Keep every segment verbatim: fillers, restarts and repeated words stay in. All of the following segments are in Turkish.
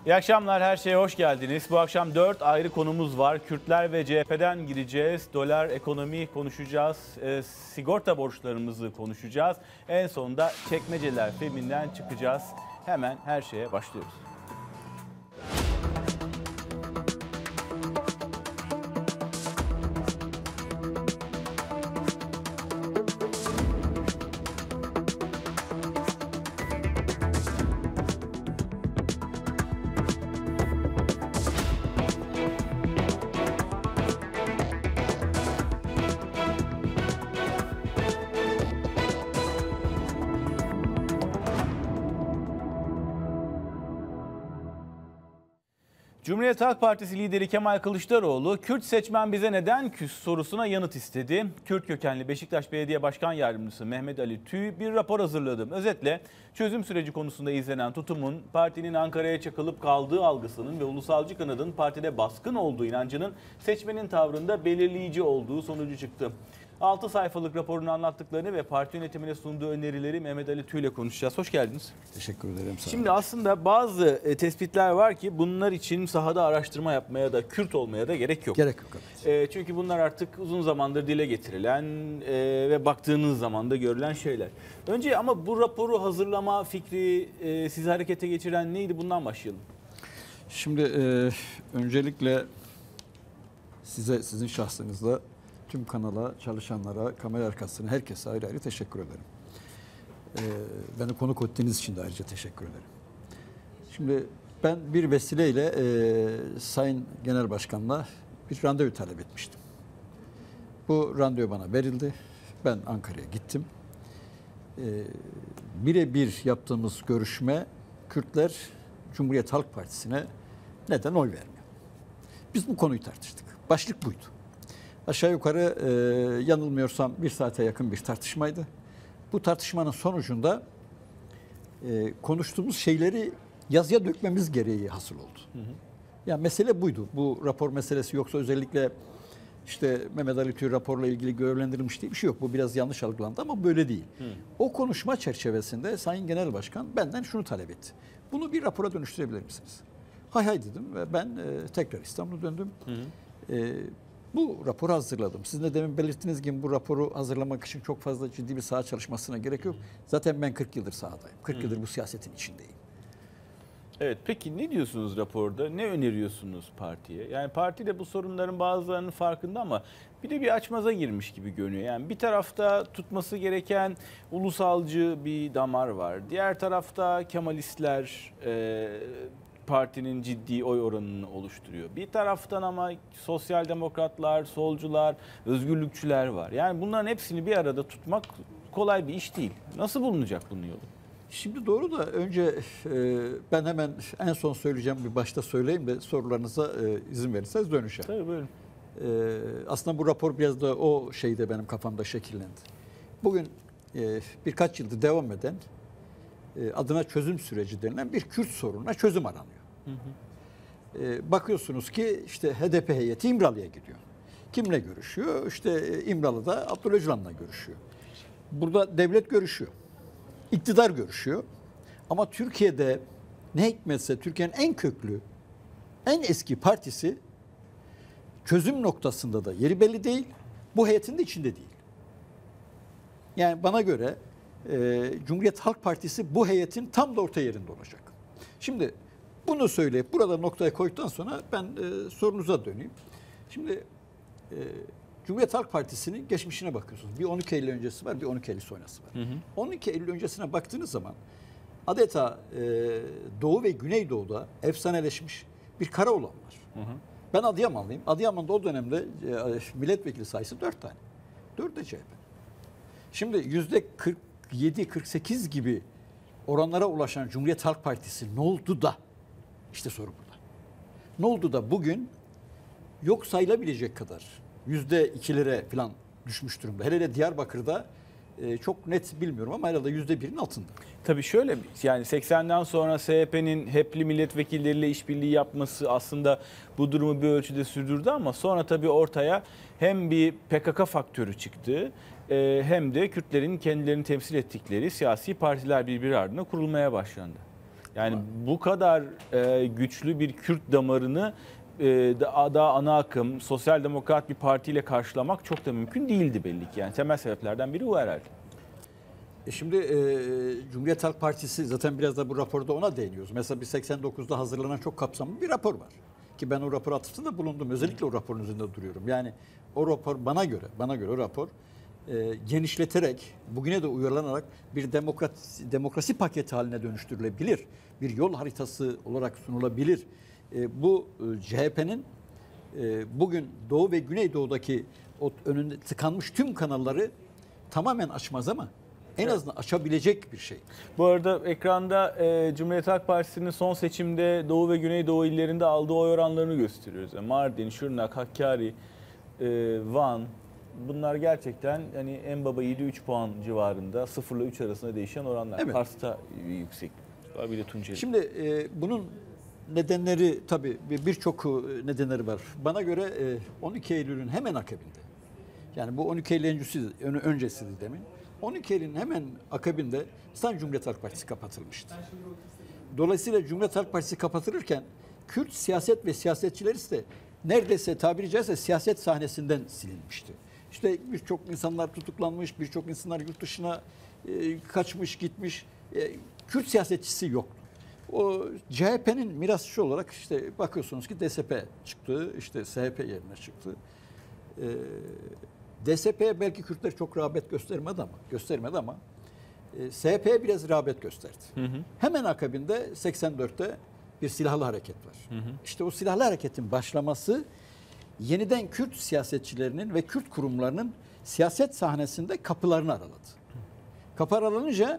İyi akşamlar, her şeye hoş geldiniz. Bu akşam dört ayrı konumuz var. Kürtler ve C H P'den gireceğiz. Dolar, ekonomi konuşacağız. E, sigorta borçlarımızı konuşacağız. En sonunda Çekmeceler filminden çıkacağız. Hemen her şeye başlıyoruz. Cumhuriyet Halk Partisi lideri Kemal Kılıçdaroğlu, Kürt seçmen bize neden küs sorusuna yanıt istedi. Kürt kökenli Beşiktaş Belediye Başkan Yardımcısı Mehmet Ali Tüy bir rapor hazırladı. Özetle çözüm süreci konusunda izlenen tutumun, partinin Ankara'ya çakılıp kaldığı algısının ve ulusalcı kanadın partide baskın olduğu inancının seçmenin tavrında belirleyici olduğu sonucu çıktı. altı sayfalık raporunu anlattıklarını ve parti yönetimine sunduğu önerileri Mehmet Ali Tüy ile konuşacağız. Hoş geldiniz. Teşekkür ederim. Sağ Şimdi aslında bazı tespitler var ki bunlar için sahada araştırma yapmaya da Kürt olmaya da gerek yok. Gerek yok. Evet. E, çünkü bunlar artık uzun zamandır dile getirilen e, ve baktığınız zaman da görülen şeyler. Önce ama bu raporu hazırlama fikri e, sizi harekete geçiren neydi? Bundan başlayalım. Şimdi e, öncelikle size, sizin şahsınızda tüm kanala, çalışanlara, kamera arkasına, herkese ayrı ayrı teşekkür ederim. Ee, beni konuk ettiğiniz için de ayrıca teşekkür ederim. Şimdi ben bir vesileyle e, Sayın Genel Başkan'la bir randevu talep etmiştim. Bu randevu bana verildi. Ben Ankara'ya gittim. Ee, birebir yaptığımız görüşme, Kürtler Cumhuriyet Halk Partisi'ne neden oy vermiyor? Biz bu konuyu tartıştık. Başlık buydu. Aşağı yukarı e, yanılmıyorsam bir saate yakın bir tartışmaydı. Bu tartışmanın sonucunda e, konuştuğumuz şeyleri yazıya dökmemiz gereği hasıl oldu. Hı hı. Yani mesele buydu. Bu rapor meselesi yoksa özellikle işte Mehmet Ali Tüy raporla ilgili görevlendirilmiş diye bir şey yok. Bu biraz yanlış algılandı ama böyle değil. Hı. O konuşma çerçevesinde Sayın Genel Başkan benden şunu talep etti. Bunu bir rapora dönüştürebilir misiniz? Hay hay dedim ve ben e, tekrar İstanbul'a döndüm. Hı hı. E, Bu raporu hazırladım. Sizin de demin belirttiğiniz gibi bu raporu hazırlamak için çok fazla ciddi bir saha çalışmasına gerek yok. Zaten ben kırk yıldır sahadayım. kırk yıldır bu siyasetin içindeyim. Evet, peki ne diyorsunuz raporda? Ne öneriyorsunuz partiye? Yani parti de bu sorunların bazılarının farkında ama bir de bir açmaza girmiş gibi görünüyor. Yani bir tarafta tutması gereken ulusalcı bir damar var. Diğer tarafta Kemalistler e, partinin ciddi oy oranını oluşturuyor. Bir taraftan ama sosyal demokratlar, solcular, özgürlükçüler var. Yani bunların hepsini bir arada tutmak kolay bir iş değil. Nasıl bulunacak bunun yolu? Şimdi doğru da önce e, ben hemen en son söyleyeceğim bir başta söyleyeyim de sorularınıza e, izin verirseniz dönüşelim. Tabii buyurun. E, aslında bu rapor biraz da o şeyde benim kafamda şekillendi. Bugün e, birkaç yıldır devam eden e, adına çözüm süreci denilen bir Kürt sorununa çözüm aranıyor. Hı hı. E, bakıyorsunuz ki işte H D P heyeti İmralı'ya gidiyor. Kimle görüşüyor? İşte İmralı'da Abdullah Öcalan'la görüşüyor. Burada devlet görüşüyor. İktidar görüşüyor. Ama Türkiye'de ne hikmetse Türkiye'nin en köklü, en eski partisi çözüm noktasında da yeri belli değil. Bu heyetin de içinde değil. Yani bana göre e, Cumhuriyet Halk Partisi bu heyetin tam da orta yerinde olacak. Şimdi bunu söyleyip burada noktaya koyduktan sonra ben e, sorunuza döneyim. Şimdi e, Cumhuriyet Halk Partisi'nin geçmişine bakıyorsunuz. Bir on iki Eylül öncesi var, bir on iki Eylül sonrası var. Hı hı. on iki Eylül öncesine baktığınız zaman adeta e, Doğu ve Güneydoğu'da efsaneleşmiş bir Karaoğlan var. Hı hı. Ben Adıyamanlıyım. Adıyaman'da o dönemde e, milletvekili sayısı dört tane. dört de C H P. Şimdi yüzde kırk yedi kırk sekiz gibi oranlara ulaşan Cumhuriyet Halk Partisi ne oldu da? İşte soru burada. Ne oldu da bugün yok sayılabilecek kadar yüzde ikilere falan düşmüş durumda. Hele de Diyarbakır'da e, çok net bilmiyorum ama herhalde yüzde birin altında. Tabii şöyle, yani seksenden sonra C H P'nin HEP'li milletvekilleriyle işbirliği yapması aslında bu durumu bir ölçüde sürdürdü ama sonra tabii ortaya hem bir P K K faktörü çıktı hem de Kürtlerin kendilerini temsil ettikleri siyasi partiler birbiri ardına kurulmaya başlandı. Yani bu kadar e, güçlü bir Kürt damarını e, daha, daha ana akım, sosyal demokrat bir partiyle karşılamak çok da mümkün değildi belli ki. Yani temel sebeplerden biri bu herhalde. E şimdi e, Cumhuriyet Halk Partisi zaten biraz da bu raporda ona değiniyoruz. Mesela bir seksen dokuzda hazırlanan çok kapsamlı bir rapor var. Ki ben o rapor atıfta da bulundum. Özellikle o raporun üzerinde duruyorum. Yani o rapor bana göre, bana göre o rapor e, genişleterek, bugüne de uyarlanarak bir demokrasi, demokrasi paketi haline dönüştürülebilir. Bir yol haritası olarak sunulabilir. E, bu e, C H P'nin e, bugün Doğu ve Güneydoğu'daki o önünde tıkanmış tüm kanalları tamamen açmaz ama en azından açabilecek bir şey. Bu arada ekranda e, Cumhuriyet Halk Partisi'nin son seçimde Doğu ve Güneydoğu illerinde aldığı oy oranlarını gösteriyoruz. Yani Mardin, Şırnak, Hakkari, e, Van, bunlar gerçekten hani en baba yedi üç puan civarında, sıfır ile üç arasında değişen oranlar. Evet. Kars'ta yüksek var, bir de Tunceli. Şimdi e, bunun nedenleri tabii bir- birçok e, nedenleri var. Bana göre e, on iki Eylül'ün hemen akabinde, yani bu on iki Eylül öncesi, ön- öncesiydi demin. on iki Eylül'ün hemen akabinde İstanbul Cumhuriyet Halk Partisi kapatılmıştı. Dolayısıyla Cumhuriyet Halk Partisi kapatılırken Kürt siyaset ve siyasetçiler ise neredeyse tabiri caizse siyaset sahnesinden silinmişti. İşte birçok insanlar tutuklanmış, birçok insanlar yurt dışına e, kaçmış, gitmiş. E, Kürt siyasetçisi yoktu. O C H P'nin mirasçısı olarak işte bakıyorsunuz ki D S P çıktı, işte S H P yerine çıktı. E, D S P'ye belki Kürtler çok rağbet göstermedi ama göstermedi ama e, S H P'ye biraz rağbet gösterdi. Hı hı. Hemen akabinde seksen dörtte bir silahlı hareket var. Hı hı. İşte o silahlı hareketin başlaması yeniden Kürt siyasetçilerinin ve Kürt kurumlarının siyaset sahnesinde kapılarını araladı. Kapı aralanınca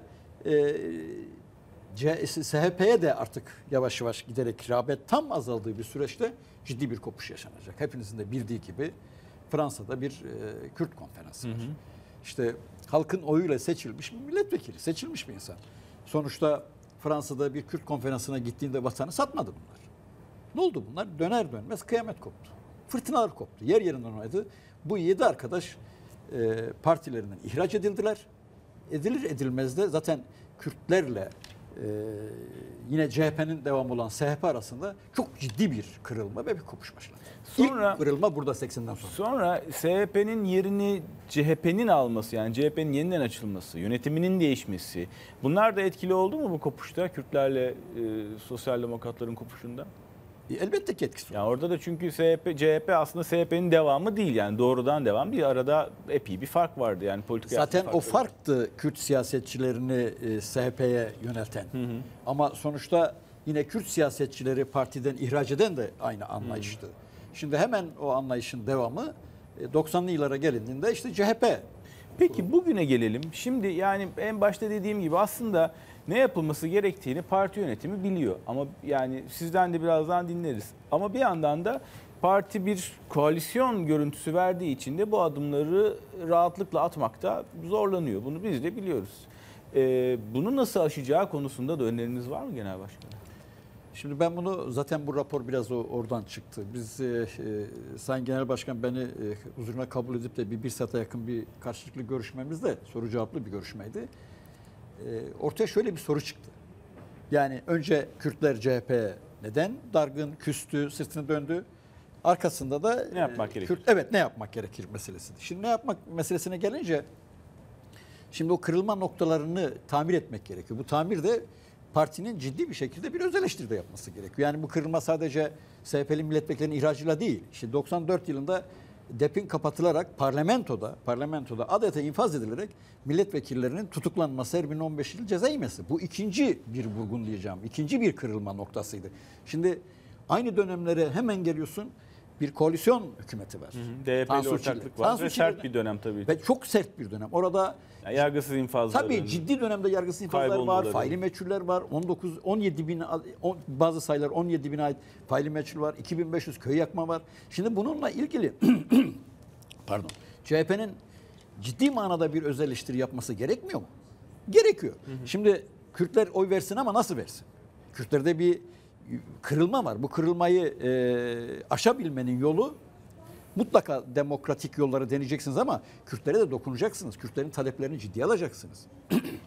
e, S H P'ye de artık yavaş yavaş giderek rağbet tam azaldığı bir süreçte ciddi bir kopuş yaşanacak. Hepinizin de bildiği gibi Fransa'da bir e, Kürt konferansı var. Hı hı. İşte halkın oyuyla seçilmiş bir milletvekili, seçilmiş bir insan. Sonuçta Fransa'da bir Kürt konferansına gittiğinde vatanı satmadı bunlar. Ne oldu bunlar? Döner dönmez kıyamet koptu. Fırtınalar koptu. Yer yerinden oynadı. Bu yedi arkadaş e, partilerinden ihraç edildiler. Edilir edilmez de zaten Kürtlerle e, yine C H P'nin devamı olan S H P arasında çok ciddi bir kırılma ve bir kopuş başladı. Sonra, İlk kırılma burada seksenden sonra. Sonra S H P'nin yerini C H P'nin alması, yani C H P'nin yeniden açılması, yönetiminin değişmesi, bunlar da etkili oldu mu bu kopuşta, Kürtlerle e, sosyal demokratların kopuşunda? E, elbette ki etkisi var. Yani orada da çünkü S H P, C H P aslında S H P'nin devamı değil, yani doğrudan devam değil. Arada epey bir fark vardı yani politik. Zaten o farktı Kürt siyasetçilerini e, S H P'ye yönelten. Hı hı. Ama sonuçta yine Kürt siyasetçileri partiden ihraç eden de aynı anlayıştı. Hı. Şimdi hemen o anlayışın devamı e, doksanlı yıllara gelindiğinde işte C H P. Peki bugüne gelelim. Şimdi yani en başta dediğim gibi aslında ne yapılması gerektiğini parti yönetimi biliyor. Ama yani sizden de birazdan dinleriz. Ama bir yandan da parti bir koalisyon görüntüsü verdiği için de bu adımları rahatlıkla atmakta zorlanıyor. Bunu biz de biliyoruz. Ee, bunu nasıl aşacağı konusunda da öneriniz var mı Genel Başkanım? Şimdi ben bunu zaten bu rapor biraz o, oradan çıktı. Biz e, e, Sayın Genel Başkan beni e, huzuruna kabul edip de bir, bir saate yakın bir karşılıklı görüşmemizde, soru cevaplı bir görüşmeydi. E, ortaya şöyle bir soru çıktı. Yani önce Kürtler C H P'ye neden dargın, küstü, sırtını döndü. Arkasında da ne yapmak e, gerekir? Kürt, evet ne yapmak gerekir meselesi. Şimdi ne yapmak meselesine gelince şimdi o kırılma noktalarını tamir etmek gerekiyor. Bu tamir de partinin ciddi bir şekilde bir öz eleştiri de yapması gerekiyor. Yani bu kırılma sadece S H P'li milletvekillerinin ihracıyla değil. İşte doksan dört yılında D E P'in kapatılarak parlamentoda parlamentoda adeta infaz edilerek milletvekillerinin tutuklanması, her birinin on beş yıl ceza yemesi. Bu ikinci bir vurgun diyeceğim. İkinci bir kırılma noktasıydı. Şimdi aynı dönemlere hemen geliyorsun. Bir koalisyon hükümeti var. D H P'li ortaklık var ve sert bir dönem tabii. Ve çok sert bir dönem. Orada yani yargısız infazlar. Tabii dönemi. Ciddi dönemde yargısız infazlar var, faili meçhuller var. on dokuz on yedi bin on, bazı sayılar on yedi bine ait faili meçhul var. iki bin beş yüz köy yakma var. Şimdi bununla ilgili pardon. C H P'nin ciddi manada bir öz eleştiri yapması gerekmiyor mu? Gerekiyor. Hı hı. Şimdi Kürtler oy versin ama nasıl versin? Kürtlerde bir kırılma var. Bu kırılmayı e, aşabilmenin yolu mutlaka demokratik yolları deneyeceksiniz ama Kürtlere de dokunacaksınız. Kürtlerin taleplerini ciddiye alacaksınız.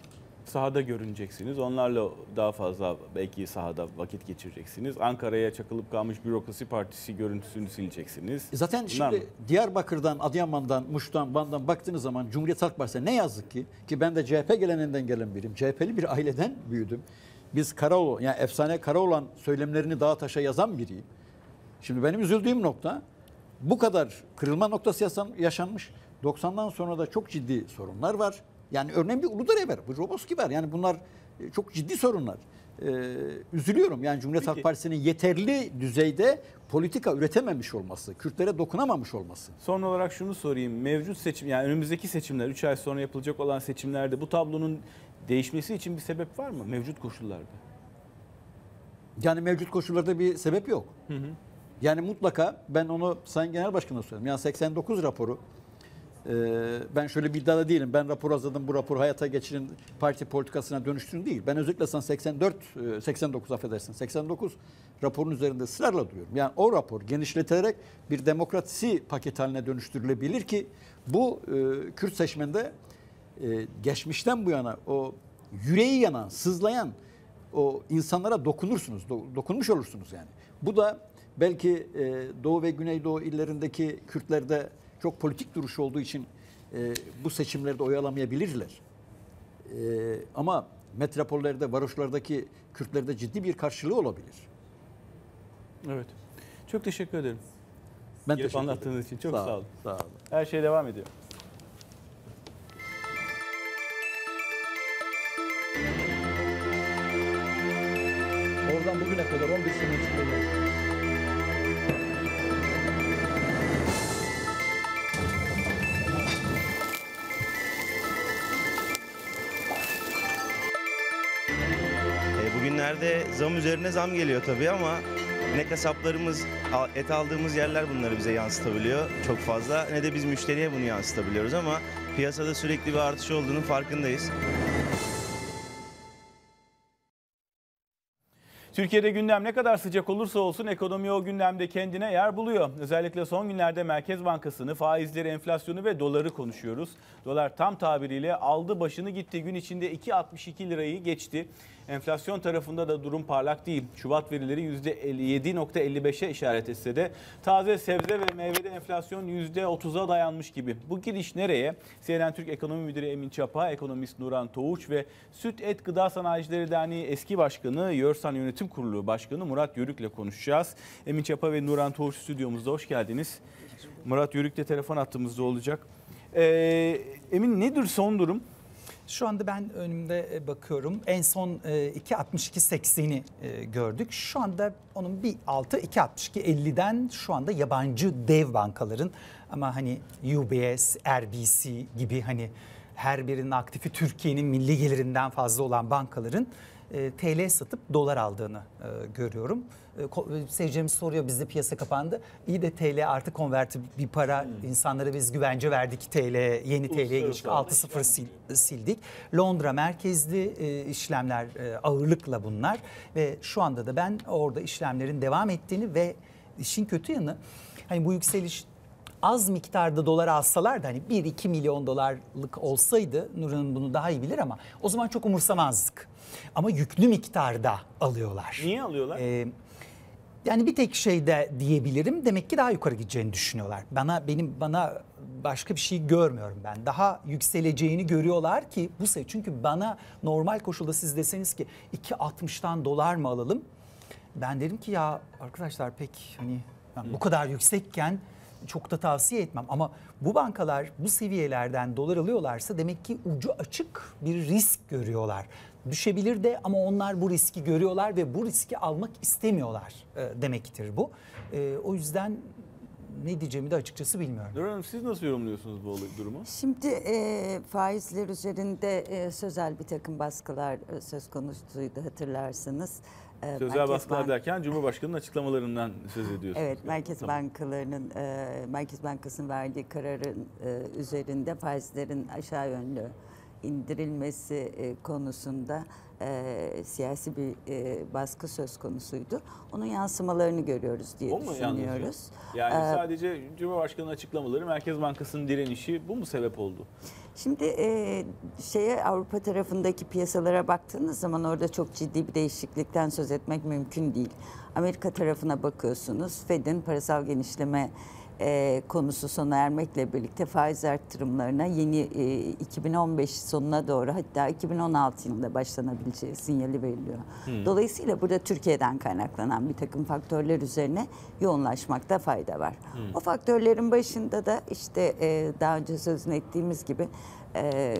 Sahada görüneceksiniz. Onlarla daha fazla belki sahada vakit geçireceksiniz. Ankara'ya çakılıp kalmış bürokrasi partisi görüntüsünü sileceksiniz. Zaten Bunlar şimdi mı? Diyarbakır'dan, Adıyaman'dan, Muş'tan, Van'dan baktığınız zaman Cumhuriyet Halk Partisi'ne ne yazık ki ki ben de C H P geleneğinden gelen biriyim. C H P'li bir aileden büyüdüm. Biz Karaoğlu, yani efsane Karaoğlan söylemlerini dağa taşa yazan biriyim. Şimdi benim üzüldüğüm nokta bu kadar kırılma noktası yaşanmış. doksandan sonra da çok ciddi sorunlar var. Yani örneğin bir Uludere var, bir Roboski var. Yani bunlar çok ciddi sorunlar. Ee, üzülüyorum yani Cumhuriyet Peki. Halk Partisi'nin yeterli düzeyde politika üretememiş olması, Kürtlere dokunamamış olması. Son olarak şunu sorayım. Mevcut seçim, yani önümüzdeki seçimler, üç ay sonra yapılacak olan seçimlerde bu tablonun değişmesi için bir sebep var mı mevcut koşullarda? Yani mevcut koşullarda bir sebep yok. Hı hı. Yani mutlaka ben onu Sayın Genel Başkan'a söylüyorum. Yani seksen dokuz raporu e, ben şöyle bir iddiada değilim. Ben rapor hazırladım, bu raporu hayata geçirin, parti politikasına dönüştürün değil. Ben özellikle sana seksen dört, seksen dokuz affedersin, seksen dokuz raporun üzerinde ısrarla duruyorum. Yani o rapor genişletilerek bir demokrasi paket haline dönüştürülebilir ki bu e, Kürt seçmende e, geçmişten bu yana o yüreği yanan, sızlayan o insanlara dokunursunuz, do- dokunmuş olursunuz yani. Bu da belki e, Doğu ve Güneydoğu illerindeki Kürtlerde çok politik duruş olduğu için e, bu seçimlerde oy alamayabilirler. E, ama metropollerde, varoşlardaki Kürtlerde ciddi bir karşılığı olabilir. Evet. Çok teşekkür ederim. Ben Gelip teşekkür ederim. anlattığınız için çok Sağ sağ olun, olun. sağ olun. Her şey devam ediyor. Oradan bugüne kadar on bir sene içinde. E, Bugünlerde zam üzerine zam geliyor tabii ama ne kasaplarımız, al- et aldığımız yerler bunları bize yansıtabiliyor çok fazla, ne de biz müşteriye bunu yansıtabiliyoruz ama piyasada sürekli bir artış olduğunun farkındayız. Türkiye'de gündem ne kadar sıcak olursa olsun ekonomi o gündemde kendine yer buluyor. Özellikle son günlerde Merkez Bankası'nı, faizleri, enflasyonu ve doları konuşuyoruz. Dolar tam tabiriyle aldı başını gitti. Gün içinde iki virgül altmış iki lirayı geçti. Enflasyon tarafında da durum parlak değil. Şubat verileri yüzde yedi virgül elli beşe işaret etse de taze sebze ve meyvede enflasyon yüzde otuza dayanmış gibi. Bu gidiş nereye? C N N Türk Ekonomi Müdürü Emin Çapa, ekonomist Nuran Toğuç ve Süt Et Gıda Sanayicileri Derneği eski başkanı, Yorsan Yönetim Kurulu Başkanı Murat Yörük'le konuşacağız. Emin Çapa ve Nuran Toğuç stüdyomuzda, hoş geldiniz. Murat Yörük de telefon hattımızda olacak. Ee, Emin, nedir son durum? Şu anda ben önümde bakıyorum. En son iki virgül altmış iki sekseni gördük. Şu anda onun bir altı iki virgül altmış iki elliden şu anda yabancı dev bankaların ama hani U B S, R B C gibi hani her birinin aktifi Türkiye'nin milli gelirinden fazla olan bankaların T L satıp dolar aldığını görüyorum. Seyircimiz soruyor, bizde piyasa kapandı. İyi de T L artı konverti bir para, hmm. insanlara biz güvence verdik, T L yeni T L'ye geçtik, altı sıfır sil, sildik. Londra merkezli işlemler ağırlıkla bunlar ve şu anda da ben orada işlemlerin devam ettiğini ve işin kötü yanı hani bu yükseliş az miktarda dolar alsalar da hani bir iki milyon dolarlık olsaydı, Nurhan bunu daha iyi bilir ama o zaman çok umursamazdık. Ama yüklü miktarda alıyorlar. Niye alıyorlar? Ee, yani bir tek şey de diyebilirim. Demek ki daha yukarı gideceğini düşünüyorlar. Bana benim bana başka bir şey görmüyorum ben. Daha yükseleceğini görüyorlar ki bu sefer, çünkü bana normal koşulda siz deseniz ki iki altmıştan dolar mı alalım? Ben derim ki ya arkadaşlar pek hani yani bu kadar yüksekken çok da tavsiye etmem ama bu bankalar bu seviyelerden dolar alıyorlarsa demek ki ucu açık bir risk görüyorlar. Düşebilir de ama onlar bu riski görüyorlar ve bu riski almak istemiyorlar e, demektir bu. E, o yüzden ne diyeceğimi de açıkçası bilmiyorum. Nurhan Hanım, siz nasıl yorumluyorsunuz bu olay durumu? Şimdi e, faizler üzerinde e, sözel bir takım baskılar e, söz konusuydu hatırlarsınız. E, Sözel Merkez baskılar Bank- derken Cumhurbaşkanı'nın açıklamalarından söz ediyorsunuz. Evet, Merkez Tamam. bankalarının, e, Merkez Bankası'nın verdiği kararın e, üzerinde faizlerin aşağı yönlü indirilmesi e, konusunda e, siyasi bir e, baskı söz konusuydu. Onun yansımalarını görüyoruz diye O mu düşünüyoruz. yalnızca? Yani Ee, sadece Cumhurbaşkanı'nın açıklamaları, Merkez Bankası'nın direnişi bu mu sebep oldu? Şimdi e, şeye Avrupa tarafındaki piyasalara baktığınız zaman orada çok ciddi bir değişiklikten söz etmek mümkün değil. Amerika tarafına bakıyorsunuz, Fed'in parasal genişleme e, konusu sona ermekle birlikte faiz arttırımlarına yeni e, iki bin on beş sonuna doğru, hatta iki bin on altı yılında başlanabileceği sinyali veriliyor. Hmm. Dolayısıyla burada Türkiye'den kaynaklanan bir takım faktörler üzerine yoğunlaşmakta fayda var. Hmm. O faktörlerin başında da işte e, daha önce sözünü ettiğimiz gibi e,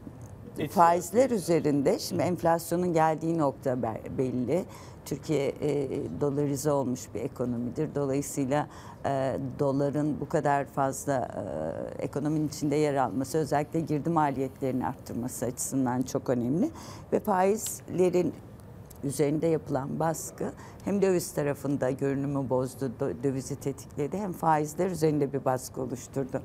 faizler üzerinde, şimdi enflasyonun geldiği nokta belli. Türkiye e, dolarize olmuş bir ekonomidir. Dolayısıyla e, doların bu kadar fazla e, ekonominin içinde yer alması, özellikle girdi maliyetlerini arttırması açısından çok önemli. Ve faizlerin üzerinde yapılan baskı hem döviz tarafında görünümü bozdu, dövizi tetikledi, hem faizler üzerinde bir baskı oluşturdu.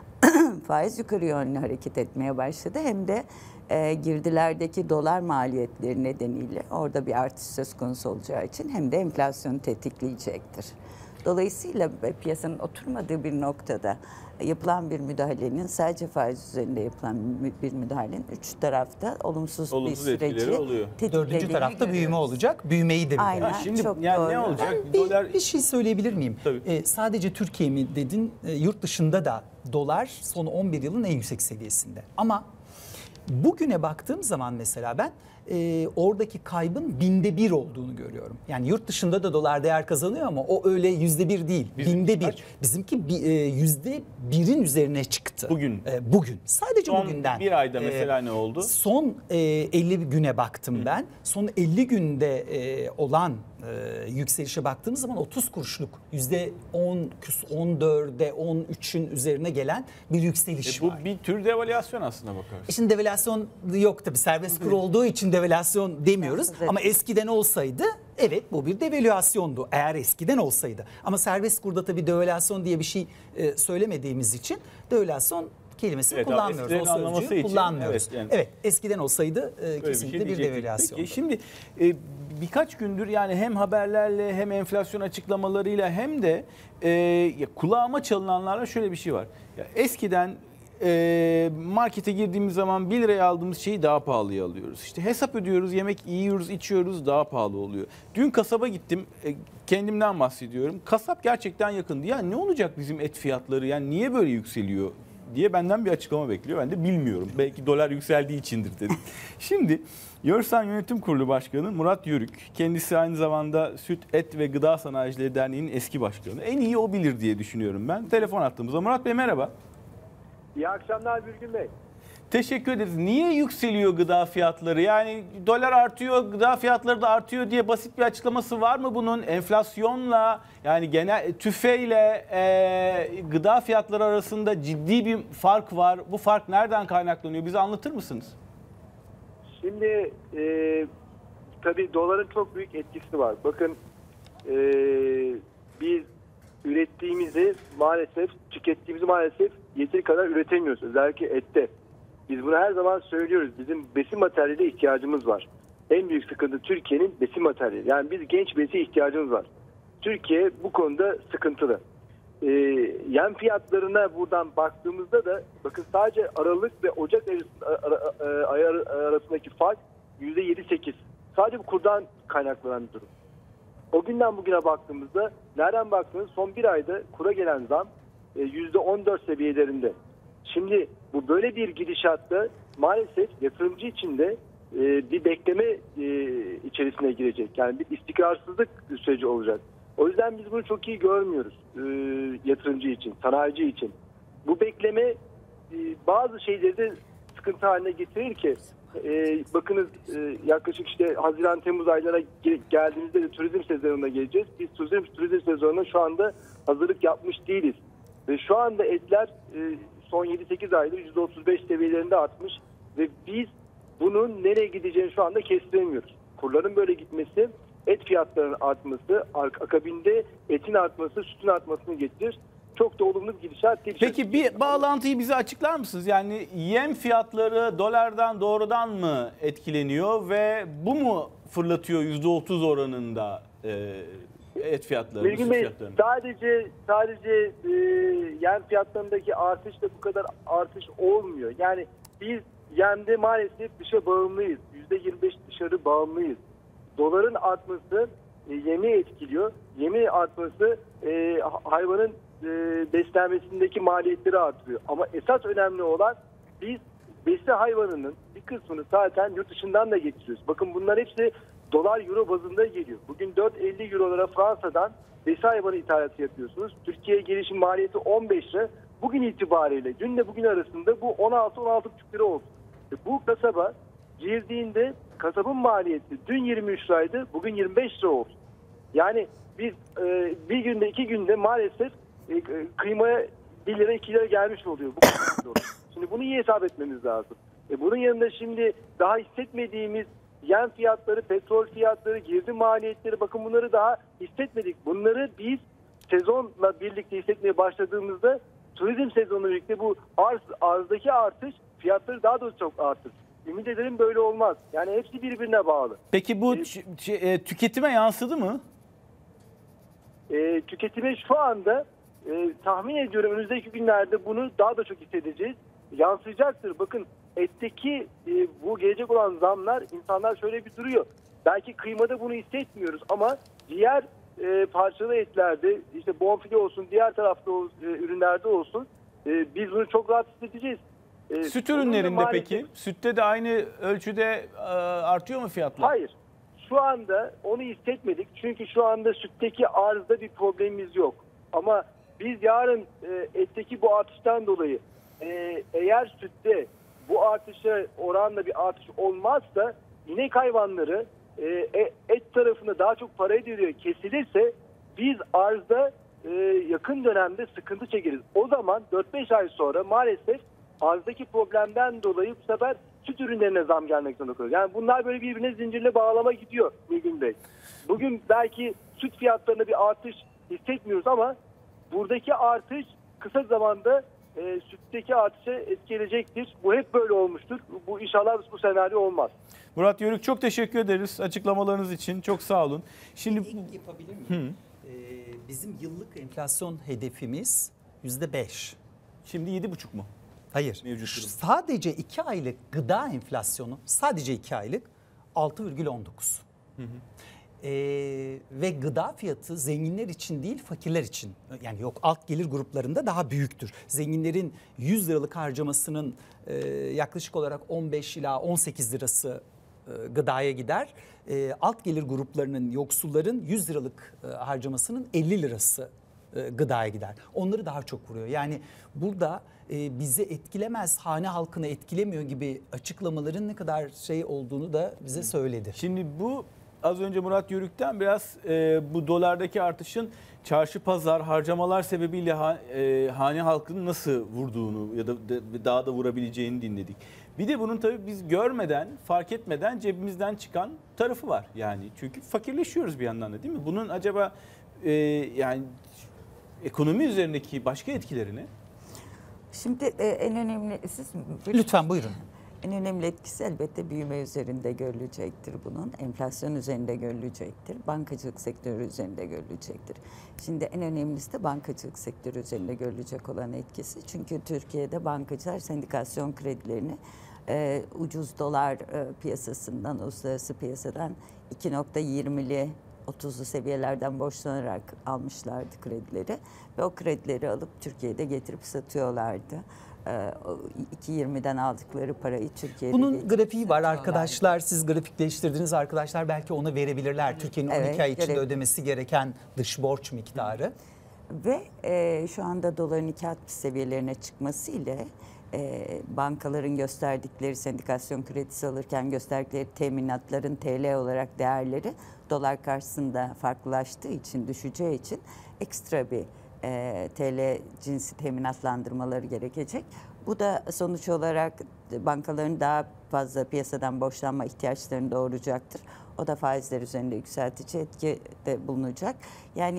Faiz yukarı yönlü hareket etmeye başladı, hem de e, girdilerdeki dolar maliyetleri nedeniyle orada bir artış söz konusu olacağı için hem de enflasyonu tetikleyecektir. Dolayısıyla piyasanın oturmadığı bir noktada yapılan bir müdahalenin, sadece faiz üzerinde yapılan bir müdahalenin üç tarafta olumsuz, olumsuz bir süreci oluyor. Dördüncü tarafta görüyoruz. büyüme olacak. Büyümeyi de bir Aynen, Ha, şimdi çok yani doğru. ne olacak? Bir, Dolar bir şey söyleyebilir miyim? Tabii. Ee, sadece Türkiye mi dedin? Ee, yurt dışında da dolar son on bir yılın en yüksek seviyesinde. Ama bugüne baktığım zaman mesela ben e, oradaki kaybın binde bir olduğunu görüyorum. Yani yurt dışında da dolar değer kazanıyor ama o öyle yüzde bir değil. Bizim binde bir. kaç? Bizimki bi- e, yüzde birin üzerine çıktı. Bugün. E, bugün. Sadece son bugünden. bir ayda E, mesela ne oldu? Son e, elli güne baktım ben. Son elli günde e, olan e, yükselişe baktığımız zaman otuz kuruşluk yüzde on, on dörde on üçün üzerine gelen bir yükseliş E, bu var. bir tür devalüasyon aslına bakarsın. E Şimdi devalüasyon yok tabii, serbest kur olduğu için devalüasyon demiyoruz. Evet. Ama eskiden olsaydı evet bu bir devalüasyondu, eğer eskiden olsaydı. Ama serbest kurda tabii devalüasyon diye bir şey e, söylemediğimiz için devalüasyon kelimesini Evet, kullanmıyoruz. eskilerin O anlaması sözcüğü için, kullanmıyoruz. evet, Evet, yani. eskiden olsaydı e, Öyle bir kesinlikle şey bir, diyecektik. devalüasyon. Peki şimdi e, birkaç gündür yani hem haberlerle hem enflasyon açıklamalarıyla hem de e, ya kulağıma çalınanlarla şöyle bir şey var. Ya eskiden e, markete girdiğimiz zaman bir liraya aldığımız şeyi daha pahalıya alıyoruz. İşte hesap ödüyoruz, yemek yiyoruz, içiyoruz, daha pahalı oluyor. Dün kasaba gittim, e, kendimden bahsediyorum. Kasap gerçekten yakındı. Ya ne olacak bizim et fiyatları? Yani niye böyle yükseliyor diye benden bir açıklama bekliyor. Ben de bilmiyorum. Belki dolar yükseldiği içindir dedim. Şimdi Yorsan Yönetim Kurulu Başkanı Murat Yörük, kendisi aynı zamanda Süt, Et ve Gıda Sanayicileri Derneği'nin eski başkanı. En iyi o bilir diye düşünüyorum ben. Telefon attığımızda. Murat Bey merhaba. İyi akşamlar Bürgün Bey. Teşekkür ederiz. Niye yükseliyor gıda fiyatları? Yani dolar artıyor, gıda fiyatları da artıyor diye basit bir açıklaması var mı bunun? Enflasyonla, yani genel tüfeyle e, gıda fiyatları arasında ciddi bir fark var. Bu fark nereden kaynaklanıyor? Bize anlatır mısınız? Şimdi e, tabii doların çok büyük etkisi var. Bakın e, biz ürettiğimizi maalesef, tükettiğimizi maalesef yeteri kadar üretemiyoruz. Özellikle ette. Biz bunu her zaman söylüyoruz. Bizim besin materyaline ihtiyacımız var. En büyük sıkıntı Türkiye'nin besin materyali. Yani biz genç besin ihtiyacımız var. Türkiye bu konuda sıkıntılı. Ee, yem fiyatlarına buradan baktığımızda da bakın sadece Aralık ve Ocak ayı arasındaki fark yüzde yedi sekiz. Sadece bu kurdan kaynaklanan bir durum. O günden bugüne baktığımızda nereden baktığınız son bir ayda kura gelen zam yüzde on dört seviyelerinde. Şimdi bu böyle bir gidişatta maalesef yatırımcı için de e, bir bekleme e, içerisine girecek. Yani bir istikrarsızlık süreci olacak. O yüzden biz bunu çok iyi görmüyoruz e, yatırımcı için, sanayici için. Bu bekleme e, bazı şeyleri de sıkıntı haline getirir ki e, bakınız e, yaklaşık işte Haziran-Temmuz aylarına geldiğimizde de turizm sezonuna geleceğiz. Biz turizm, turizm sezonuna şu anda hazırlık yapmış değiliz. Ve şu anda etler e, son yedi sekiz aydır yüzde otuz beş seviyelerinde artmış ve biz bunun nereye gideceğini şu anda kestiremiyoruz. Kurların böyle gitmesi, et fiyatlarının artması, akabinde etin artması, sütün artmasını getirir. çok da olumlu bir gidişat değil. Peki bir bağlantıyı bize açıklar mısınız? Yani yem fiyatları dolardan doğrudan mı etkileniyor ve bu mu fırlatıyor yüzde otuz oranında e, et fiyatları, Bilgin süt Bey, fiyatlarını? sadece sadece e, yem fiyatlarındaki artış da bu kadar artış olmuyor. Yani biz yemde maalesef dışa bağımlıyız. yüzde yirmi beş dışarı bağımlıyız. Doların artması e, yemi etkiliyor. Yemi artması e, hayvanın e, beslenmesindeki maliyetleri artırıyor. Ama esas önemli olan biz besi hayvanının bir kısmını zaten yurt dışından da getiriyoruz. Bakın bunlar hepsi dolar euro bazında geliyor. Bugün dört elli eurolara Fransa'dan besi hayvanı ithalatı yapıyorsunuz. Türkiye'ye gelişim maliyeti on beş lira. Bugün itibariyle dünle bugün arasında bu on altı on altı buçuk lira oldu. E bu kasaba girdiğinde kasabın maliyeti dün yirmi üç liraydı, bugün yirmi beş lira oldu. Yani biz e, bir günde iki günde maalesef e, kıymaya bir lira iki lira gelmiş oluyor. Bu şimdi bunu iyi hesap etmemiz lazım. E, bunun yanında şimdi daha hissetmediğimiz yem fiyatları, petrol fiyatları, girdi maliyetleri, bakın bunları daha hissetmedik. Bunları biz sezonla birlikte hissetmeye başladığımızda turizm sezonuyla birlikte bu arz, arzdaki artış fiyatları daha da çok artır. Ümit ederim böyle olmaz. Yani hepsi birbirine bağlı. Peki bu E, ç- e, tüketime yansıdı mı? E, tüketime şu anda e, tahmin ediyorum önümüzdeki günlerde bunu daha da çok hissedeceğiz. Yansıyacaktır. Bakın etteki e, bu gelecek olan zamlar, insanlar şöyle bir duruyor. Belki kıymada bunu hissetmiyoruz ama diğer e, parçalı etlerde, işte bonfile olsun, diğer tarafta o, e, ürünlerde olsun e, biz bunu çok rahat hissedeceğiz. E, Süt bunun da ürünlerinde maalesef- peki? Sütte de aynı ölçüde e, artıyor mu fiyatlar? Hayır. Şu anda onu hissetmedik. Çünkü şu anda sütteki arzda bir problemimiz yok. Ama biz yarın e, etteki bu artıştan dolayı e, eğer sütte bu artışa oranla bir artış olmazsa inek hayvanları e, et tarafında daha çok para ediyor kesilirse biz arzda e, yakın dönemde sıkıntı çekeriz. O zaman dört beş ay sonra maalesef arzdaki problemden dolayı bu sefer süt ürünlerine zam gelmek zorunda kalıyor. Yani bunlar böyle birbirine zincirle bağlama gidiyor Bilgin Bey. Bugün belki süt fiyatlarında bir artış hissetmiyoruz ama buradaki artış kısa zamanda e, sütteki artışa etki edecektir. Bu hep böyle olmuştur. Bu inşallah bu senaryo olmaz. Murat Yörük çok teşekkür ederiz açıklamalarınız için. Çok sağ olun. Şimdi Ek yapabilir miyim? Ee, bizim yıllık enflasyon hedefimiz yüzde beş. şimdi yedi buçuk mu? Hayır. Mevcut durum. Sadece iki aylık gıda enflasyonu, sadece iki aylık altı virgül on dokuz. Ee, ve gıda fiyatı zenginler için değil fakirler için, yani yok alt gelir gruplarında daha büyüktür. Zenginlerin yüz liralık harcamasının e, yaklaşık olarak on beş ila on sekiz lirası e, gıdaya gider. E, alt gelir gruplarının, yoksulların yüz liralık e, harcamasının elli lirası e, gıdaya gider. Onları daha çok vuruyor. Yani burada e, bizi etkilemez, hane halkını etkilemiyor gibi açıklamaların ne kadar şey olduğunu da bize söyledi. Şimdi bu az önce Murat Yörük'ten biraz e, bu dolardaki artışın çarşı pazar harcamalar sebebiyle ha, e, hane halkının nasıl vurduğunu ya da de, daha da vurabileceğini dinledik. Bir de bunun tabii biz görmeden, fark etmeden cebimizden çıkan tarafı var. Yani çünkü fakirleşiyoruz bir yandan da, değil mi? Bunun acaba e, yani ekonomi üzerindeki başka etkileri ne? Şimdi e, en önemli siz Lütfen buyurun. En önemli etkisi elbette büyüme üzerinde görülecektir bunun. Enflasyon üzerinde görülecektir. Bankacılık sektörü üzerinde görülecektir. Şimdi en önemlisi de bankacılık sektörü üzerinde görülecek olan etkisi. Çünkü Türkiye'de bankacılar sendikasyon kredilerini e, ucuz dolar e, piyasasından, uluslararası piyasadan iki nokta yirmili otuzlu seviyelerden borçlanarak almışlardı kredileri. Ve o kredileri alıp Türkiye'de getirip satıyorlardı. iki yirmiden aldıkları parayı Türkiye'de Bunun grafiği var satıyorlardı. arkadaşlar. Siz grafikleştirdiğiniz arkadaşlar belki ona verebilirler. Türkiye'nin on iki Evet, ay içinde gerek- ödemesi gereken dış borç miktarı. Ve e, şu anda doların iki altmış seviyelerine çıkması ile e, bankaların gösterdikleri sendikasyon kredisi alırken gösterdikleri teminatların T L olarak değerleri dolar karşısında farklılaştığı için, düşeceği için ekstra bir e, T L cinsi teminatlandırmaları gerekecek. Bu da sonuç olarak bankaların daha fazla piyasadan borçlanma ihtiyaçlarını doğuracaktır. O da faizler üzerinde yükseltici etkide bulunacak. Yani